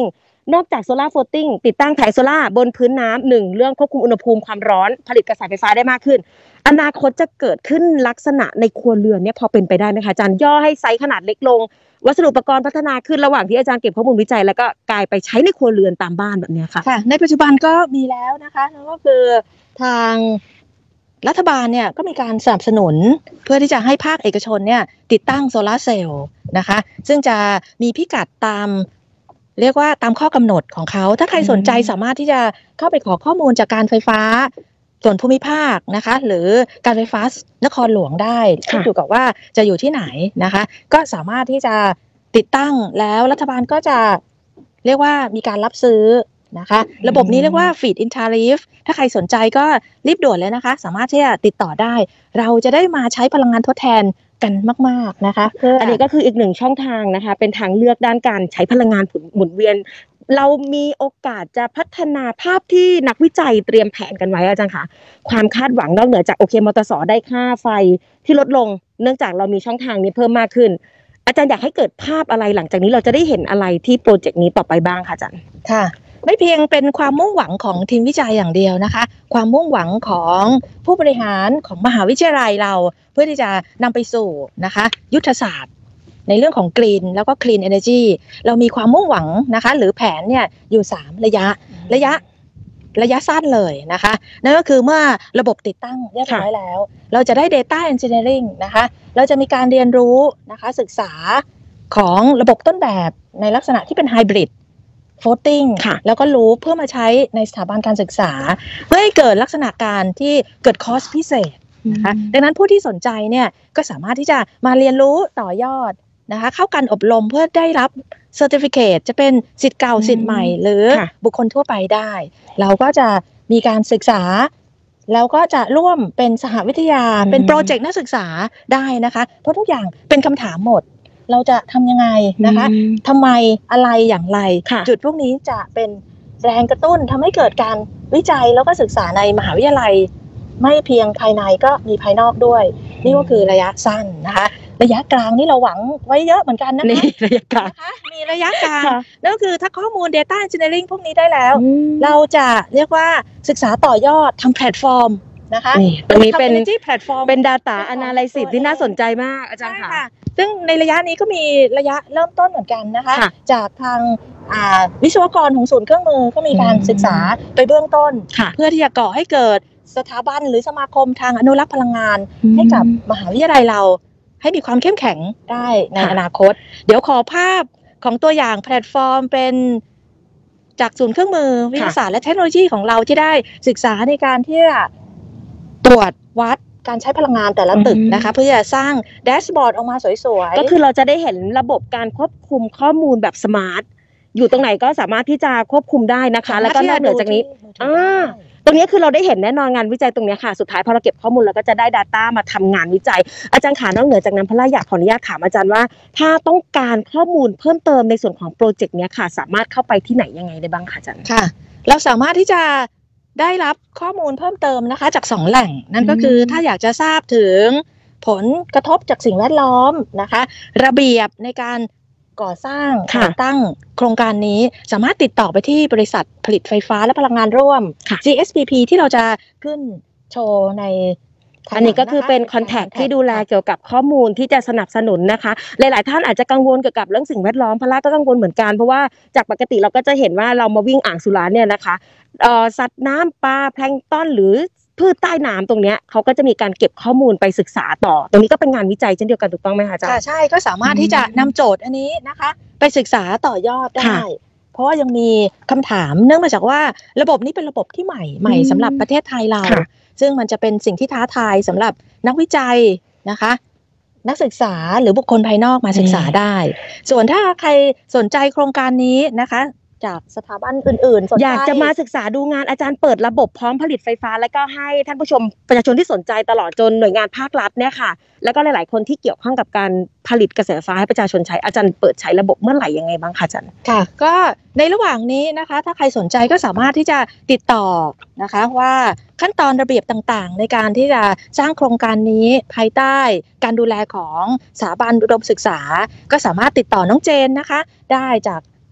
นอกจากโซลาร์โฟลตติ้งติดตั้งแผงโซลาร์บนพื้นน้ำหนึ่งเรื่องควบคุมอุณหภูมิความร้อนผลิตกระแสไฟฟ้าได้มากขึ้นอนาคตจะเกิดขึ้นลักษณะในครัวเรือนเนี่ยพอเป็นไปได้ไหมคะอาจารย์ย่อให้ไซส์ขนาดเล็กลงวัสดุอุปกรณ์พัฒนาขึ้นระหว่างที่อาจารย์เก็บข้อมูลวิจัยแล้วก็กลายไปใช้ในครัวเรือนตามบ้านแบบนี้ค่ะค่ะในปัจจุบันก็มีแล้วนะคะนั่นก็คือทางรัฐบาลเนี่ยก็มีการสนับสนุนเพื่อที่จะให้ภาคเอกชนเนี่ยติดตั้งโซลาร์เซลล์นะคะซึ่งจะมีพิกัดตามเรียกว่าตามข้อกำหนดของเขาถ้าใครสนใจสามารถที่จะเข้าไปขอข้อมูลจากการไฟฟ้าส่วนภูมิภาคนะคะหรือการไฟฟ้านครหลวงได้ขึ้นอยู่กับว่าจะอยู่ที่ไหนนะคะก็สามารถที่จะติดตั้งแล้วรัฐบาลก็จะเรียกว่ามีการรับซื้อนะคะระบบนี้เรียกว่า feed in tariff ถ้าใครสนใจก็รีบด่วนเลยนะคะสามารถที่จะติดต่อได้เราจะได้มาใช้พลังงานทดแทนกันมากๆนะคะอันนี้ก็คืออีกหนึ่งช่องทางนะคะเป็นทางเลือกด้านการใช้พลังงานหมุนเวียนเรามีโอกาสจะพัฒนาภาพที่นักวิจัยเตรียมแผนกันไว้อาจารย์คะความคาดหวังนอกเหนือจากโอเคมตส.ได้ค่าไฟที่ลดลงเนื่องจากเรามีช่องทางนี้เพิ่มมากขึ้นอาจารย์อยากให้เกิดภาพอะไรหลังจากนี้เราจะได้เห็นอะไรที่โปรเจกต์นี้ต่อไปบ้างคะอาจารย์ค่ะไม่เพียงเป็นความมุ่งหวังของทีมวิจัยอย่างเดียวนะคะความมุ่งหวังของผู้บริหารของมหาวิทยาลัยเราเพื่อที่จะนำไปสู่นะคะยุทธศาสตร์ในเรื่องของ Green แล้วก็ Clean Energy เรามีความมุ่งหวังนะคะหรือแผนเนี่ยอยู่สามระยะระยะระยะสั้นเลยนะคะนั่นก็คือเมื่อระบบติดตั้งเรียบร้อยแล้วเราจะได้ Data Engineering นะคะเราจะมีการเรียนรู้นะคะศึกษาของระบบต้นแบบในลักษณะที่เป็น Hybrid Voting แล้วก็รู้เพื่อมาใช้ในสถาบันการศึกษาเพื่อให้เกิดลักษณะการที่เกิดคอร์สพิเศษนะคะดังนั้นผู้ที่สนใจเนี่ยก็สามารถที่จะมาเรียนรู้ต่อยอดนะคะเข้าการอบรมเพื่อได้รับ Certificate จะเป็นศิษย์เก่าศิษย์ใหม่หรือบุคคลทั่วไปได้เราก็จะมีการศึกษาแล้วก็จะร่วมเป็นสหวิทยาเป็นโปรเจกต์นักศึกษาได้นะคะเพราะทุกอย่างเป็นคำถามหมดเราจะทำยังไงนะคะทำไมอะไรอย่างไรจุดพวกนี้จะเป็นแรงกระตุ้นทำให้เกิดการวิจัยแล้วก็ศึกษาในมหาวิทยาลัยไม่เพียงภายในก็มีภายนอกด้วยนี่ก็คือระยะสั้นนะคะระยะกลางนี่เราหวังไว้เยอะเหมือนกันนะคะระยะกลางนะคะมีระยะกลางนั่นก็คือถ้าข้อมูล Data Engineering พวกนี้ได้แล้วเราจะเรียกว่าศึกษาต่อยอดทำแพลตฟอร์มนะคะตรงนี้เป็นแพลตฟอร์มเป็น Data Analysis ที่น่าสนใจมากอาจารย์ค่ะซึ่งในระยะนี้ก็มีระยะเริ่มต้นเหมือนกันนะคะจากทางวิศวกรของศูนย์เครื่องมือก็มีการศึกษาไปเบื้องต้นเพื่อที่จะก่อให้เกิดสถาบันหรือสมาคมทางอนุรักษ์พลังงานให้กับมหาวิทยาลัยเราให้มีความเข้มแข็งได้ในอนาคตเดี๋ยวขอภาพของตัวอย่างแพลตฟอร์มเป็นจากศูนย์เครื่องมือวิทยาศาสตร์และเทคโนโลยีของเราที่ได้ศึกษาในการที่จะตรวจวัดการใช้พลังงานแต่ละตึกนะคะเพื่อจะสร้างแดชบอร์ดออกมาสวยๆก็คือเราจะได้เห็นระบบการควบคุมข้อมูลแบบสมาร์ทอยู่ตรงไหนก็สามารถที่จะควบคุมได้นะคะแล้วก็นอกเหนือจากนี้อ่าตรงนี้คือเราได้เห็นแน่นอนงานวิจัยตรงนี้ค่ะสุดท้ายพอเราเก็บข้อมูลเราก็จะได้ Data มาทำงานวิจัยอาจารย์ขานอกเหนือจากนั้นพระราอยากขออนุญาตถามอาจารย์ว่าถ้าต้องการข้อมูลเพิ่มเติมในส่วนของโปรเจกต์นี้ค่ะสามารถเข้าไปที่ไหนยังไงได้บ้างคะอาจารย์ค่ะเราสามารถที่จะได้รับข้อมูลเพิ่มเติมนะคะจากสองแหล่งนั่นก็คือถ้าอยากจะทราบถึงผลกระทบจากสิ่งแวดล้อมนะคะระเบียบในการก่อสร้างก่อตั้งโครงการนี้สามารถติดต่อไปที่บริษัทผลิตไฟฟ้าและพลังงานร่วม จี เอส พี พี ที่เราจะขึ้นโชว์ในอันนี้ก็คือเป็นคอนแทคที่ดูแลเกี่ยวกับข้อมูลที่จะสนับสนุนนะคะหลายๆท่านอาจจะกังวลเกี่ยวกับเรื่องสิ่งแวดล้อมพระก็กังวลเหมือนกันเพราะว่าจากปกติเราก็จะเห็นว่าเรามาวิ่งอ่างสุราเนี่ยนะคะเอ่อสัตว์น้ำปลาแพลงก์ตอนหรือพืชใต้น้ำตรงนี้เขาก็จะมีการเก็บข้อมูลไปศึกษาต่อตรงนี้ก็เป็นงานวิจัยเช่นเดียวกันถูกต้องไหมคะอาจารย์ใช่ก็สามารถที่จะนำโจทย์อันนี้นะคะไปศึกษาต่อยอดได้เพราะว่ายังมีคำถามเนื่องมาจากว่าระบบนี้เป็นระบบที่ใหม่ใหม่สำหรับประเทศไทยเราซึ่งมันจะเป็นสิ่งที่ท้าทายสำหรับนักวิจัยนะคะนักศึกษาหรือบุคคลภายนอกมาศึกษาได้ส่วนถ้าใครสนใจโครงการนี้นะคะจากสถาบันอื่นๆอยากจะมาศึกษาดูงานอาจารย์เปิดระบบพร้อมผลิตไฟฟ้าแล้วก็ให้ท่านผู้ชมประชาชนที่สนใจตลอดจนหน่วยงานภาครัฐเนี่ยค่ะแล้วก็หลายๆคนที่เกี่ยวข้องกับการผลิตกระแสไฟฟ้าให้ประชาชนใช้อาจารย์เปิดใช้ระบบเมื่อไหร่ยังไงบ้างคะอาจารย์ค่ะก็ในระหว่างนี้นะคะถ้าใครสนใจก็สามารถที่จะติดต่อนะคะว่าขั้นตอนระเบียบต่างๆในการที่จะสร้างโครงการนี้ภายใต้การดูแลของสถาบันอุดมศึกษาก็สามารถติดต่อน้องเจนนะคะได้จาก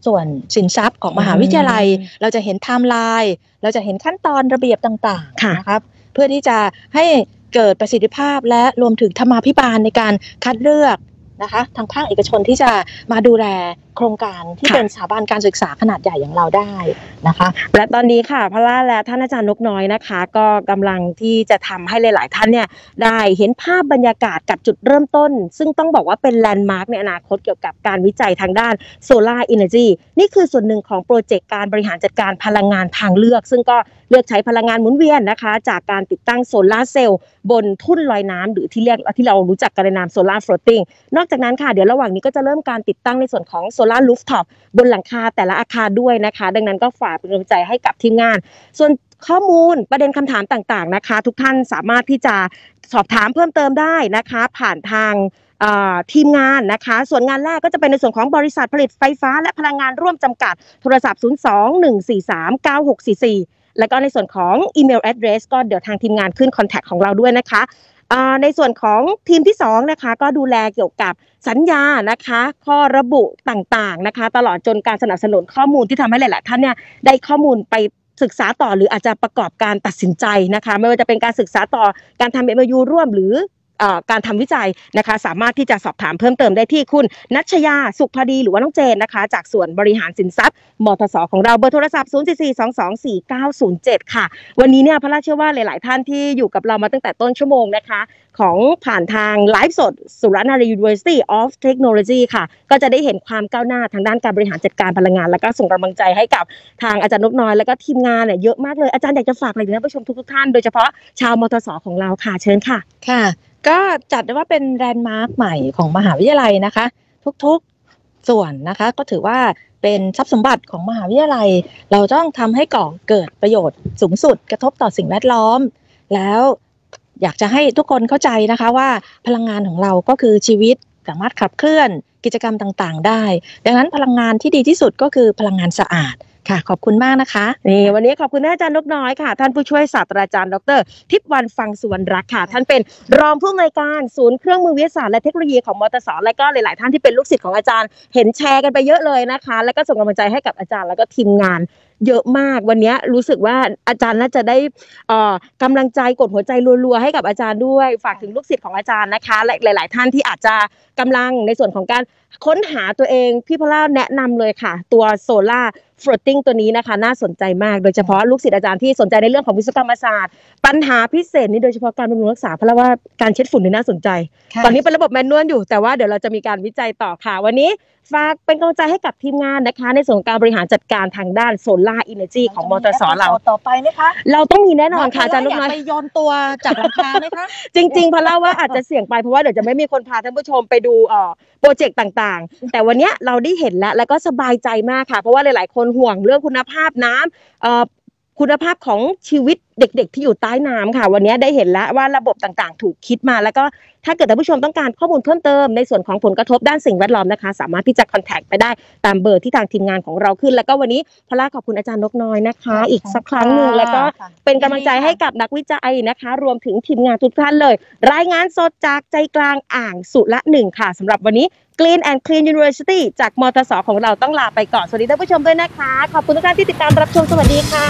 ส่วนสินทรัพย์ของมหาวิทยาลัยเราจะเห็นไทม์ไลน์เราจะเห็นขั้นตอนระเบียบต่างๆนะครับเพื่อที่จะให้เกิดประสิทธิภาพและรวมถึงธรรมาภิบาลในการคัดเลือกนะคะทางภาคเอกชนที่จะมาดูแลโครงการที่เป็นสถาบันการศึกษาขนาดใหญ่อย่างเราได้นะคะและตอนนี้ค่ะพล่าและท่านอาจารย์นกน้อยนะคะก็กำลังที่จะทำให้หลายๆท่านเนี่ยได้เห็นภาพบรรยากาศกับจุดเริ่มต้นซึ่งต้องบอกว่าเป็นแลนด์มาร์คในอนาคตเกี่ยวกับการวิจัยทางด้านโซลาร์อินเนอร์จีนี่คือส่วนหนึ่งของโปรเจกต์การบริหารจัดการพลังงานทางเลือกซึ่งก็เลือกใช้พลังงานหมุนเวียนนะคะจากการติดตั้งโซลาร์เซลล์บนทุ่นลอยน้ำหรือที่เรียกที่เรารู้จักกันในนามโซลาร์ฟลอตติ้งนอกจากนั้นค่ะเดี๋ยวระหว่างนี้ก็จะเริ่มการติดตั้งในส่วนของโซลาร์รูฟท็อปบนหลังคาแต่ละอาคารด้วยนะคะดังนั้นก็ฝากเป็นกำลังใจให้กับทีมงานส่วนข้อมูลประเด็นคำถามต่างๆนะคะทุกท่านสามารถที่จะสอบถามเพิ่มเติมได้นะคะผ่านทางทีมงานนะคะส่วนงานแรกก็จะเป็นในส่วนของบริษัทผลิตไฟฟ้าและพลังงานร่วมจำกัดโทรศัพท์ศูนย์ สอง หนึ่ง สี่ สาม เก้า หก สี่ สี่แล้วก็ในส่วนของอีเมล address ก็เดี๋ยวทางทีมงานขึ้น contact ของเราด้วยนะคะในส่วนของทีมที่สองนะคะก็ดูแลเกี่ยวกับสัญญานะคะข้อระบุต่างๆนะคะตลอดจนการสนับสนุนข้อมูลที่ทำให้หลายๆท่านเนี่ยได้ข้อมูลไปศึกษาต่อหรืออาจจะประกอบการตัดสินใจนะคะไม่ว่าจะเป็นการศึกษาต่อการทำ เอ็ม โอ ยู ร่วมหรือการทำวิจัยนะคะสามารถที่จะสอบถามเพิ่มเติมได้ที่คุณณัชยาสุขพดีหรือว่าน้องเจนนะคะจากส่วนบริหารสินทรัพย์มทสของเราเบอร์โทรศัพท์ศูนย์ สี่ สี่ สอง สอง สี่ เก้า ศูนย์ เจ็ดค่ะวันนี้เนี่ยพระราชเชื่อว่าหลายๆท่านที่อยู่กับเรามาตั้งแต่ต้นชั่วโมงนะคะของผ่านทางไลฟ์สดสุรนารี University of Technology ค่ะก็จะได้เห็นความก้าวหน้าทางด้านการบริหารจัดการพลังงานแล้วก็ส่งกำลังใจให้กับทางอาจารย์นกน้อยแล้วก็ทีมงานเนี่ยเยอะมากเลยอาจารย์อยากจะฝากอะไรถึงท่านผู้ชมทุกๆท่านโดยเฉพาะชาวมทสของเราค่ะเชิญค่ะค่ะก็จัดได้ว่าเป็นแลนด์มาร์คใหม่ของมหาวิทยาลัยนะคะทุกๆส่วนนะคะก็ถือว่าเป็นทรัพย์สมบัติของมหาวิทยาลัยเราต้องทำให้ก่อเกิดประโยชน์สูงสุดกระทบต่อสิ่งแวดล้อมแล้วอยากจะให้ทุกคนเข้าใจนะคะว่าพลังงานของเราก็คือชีวิตสามารถขับเคลื่อนกิจกรรมต่างๆได้ดังนั้นพลังงานที่ดีที่สุดก็คือพลังงานสะอาดค่ะขอบคุณมากนะคะนี่วันนี้ขอบคุณอาจารย์นกน้อยค่ะท่านผู้ช่วยศาสตราจารย์ดรทิพย์วรรณฟังสุวรรณรักษ์ค่ะท่านเป็นรองผู้อำนวยการศูนย์เครื่องมือวิทยาศาสตร์และเทคโนโลยีของมทสและก็หลายๆท่านที่เป็นลูกศิษย์ของอาจารย์เห็นแชร์กันไปเยอะเลยนะคะแล้วก็ส่งกำลังใจให้กับอาจารย์แล้วก็ทีมงานเยอะมากวันนี้รู้สึกว่าอาจารย์น่าจะได้กำลังใจกดหัวใจรัวๆให้กับอาจารย์ด้วยฝากถึงลูกศิษย์ของอาจารย์นะคะและหลายๆท่านที่อาจจะกำลังในส่วนของการค้นหาตัวเองพี่พล่าแนะนำเลยค่ะตัวโซล่าฟลอตติ้งตัวนี้นะคะน่าสนใจมากโดยเฉพาะลูกศิษย์อาจารย์ที่สนใจในเรื่องของวิศวกรรมศาสตร์ปัญหาพิเศษนี้โดยเฉพาะการบำรุงรักษาเพราะว่าการเช็ดฝุ่นนี่น่าสนใจตอนนี้เป็นระบบแมนนวลอยู่แต่ว่าเดี๋ยวเราจะมีการวิจัยต่อค่ะวันนี้ฝากเป็นกำลังใจให้กับทีมงานนะคะในส่วนการบริหารจัดการทางด้านโซล่าอินเนอร์จีของมทสเราต่อไปไหมคะเราต้องมีแน่นอนค่ะอาจารย์นกน้อยไปโยนตัวจากหลังคาไหมคะจริงๆพะเล่าว่าอาจจะเสี่ยงไปเพราะว่าเดี๋ยวจะไม่มีคนพาท่านผู้ชมไปดูเอ่อโปรเจกต์ต่างๆแต่วันนี้เราได้เห็นแล้วแล้วก็สบายใจมากค่ะเพราะว่าหลายๆคนห่วงเรื่องคุณภาพน้ำเอ่อคุณภาพของชีวิตเด็กๆที่อยู่ใต้น้ำค่ะวันนี้ได้เห็นแล้วว่าระบบต่างๆถูกคิดมาแล้วก็ถ้าเกิดท่านผู้ชมต้องการข้อมูลเพิ่มเติมในส่วนของผลกระทบด้านสิ่งแวดล้อมนะคะสามารถที่จะคอนแทคไปได้ตามเบอร์ที่ทางทีมงานของเราขึ้นแล้วก็วันนี้พล่าขอบคุณอาจารย์นกน้อยนะคะอีกสักครั้งหนึ่งแล้วก็เป็นกำลังใจให้กับนักวิจัยนะคะรวมถึงทีมงานทุกท่านเลยรายงานสดจากใจกลางอ่างสุระหนึ่งค่ะสำหรับวันนี้ Green and Clean University จากมทสของเราต้องลาไปก่อนสวัสดีท่านผู้ชมด้วยนะคะขอบคุณทุกท่านที่ติดตามรับชมสวัสดีค่ะ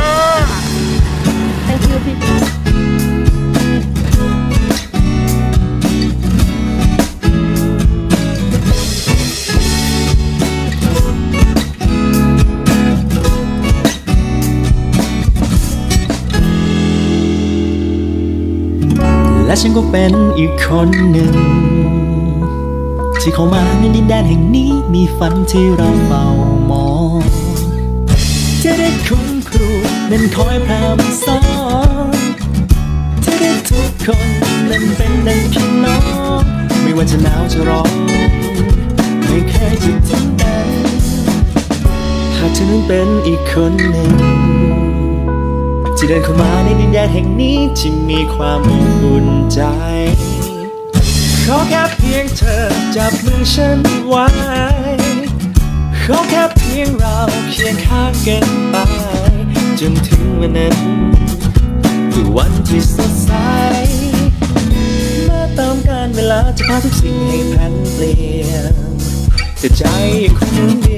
Thank you และฉันก็เป็นอีกคนหนึ่งที่เข้ามาในดินแดนแห่งนี้มีฝันที่เราเฝ้ามองจะได้คุณครูนั้นคอยพร่ำสอนจะได้ทุกคนนั้นเป็นดังพี่น้องไม่ว่าจะหนาวจะร้อนไม่เคยจะทิ้งกันหากเธอนั้นเป็นอีกคนหนึ่งที่เดินเข้ามาในดินแดนแห่งนี้ที่มีความอบอุ่นใจขอแค่เพียงเธอจับมือฉันไว้ขอแค่เพียงเราเคียงข้างกันไปจนถึงวันนั้นคือวันที่สดใสเมื่อตามกาลเวลาจะพาทุกสิ่งให้แปรเปลี่ยนแต่ใจยังคงเหมือนเดิม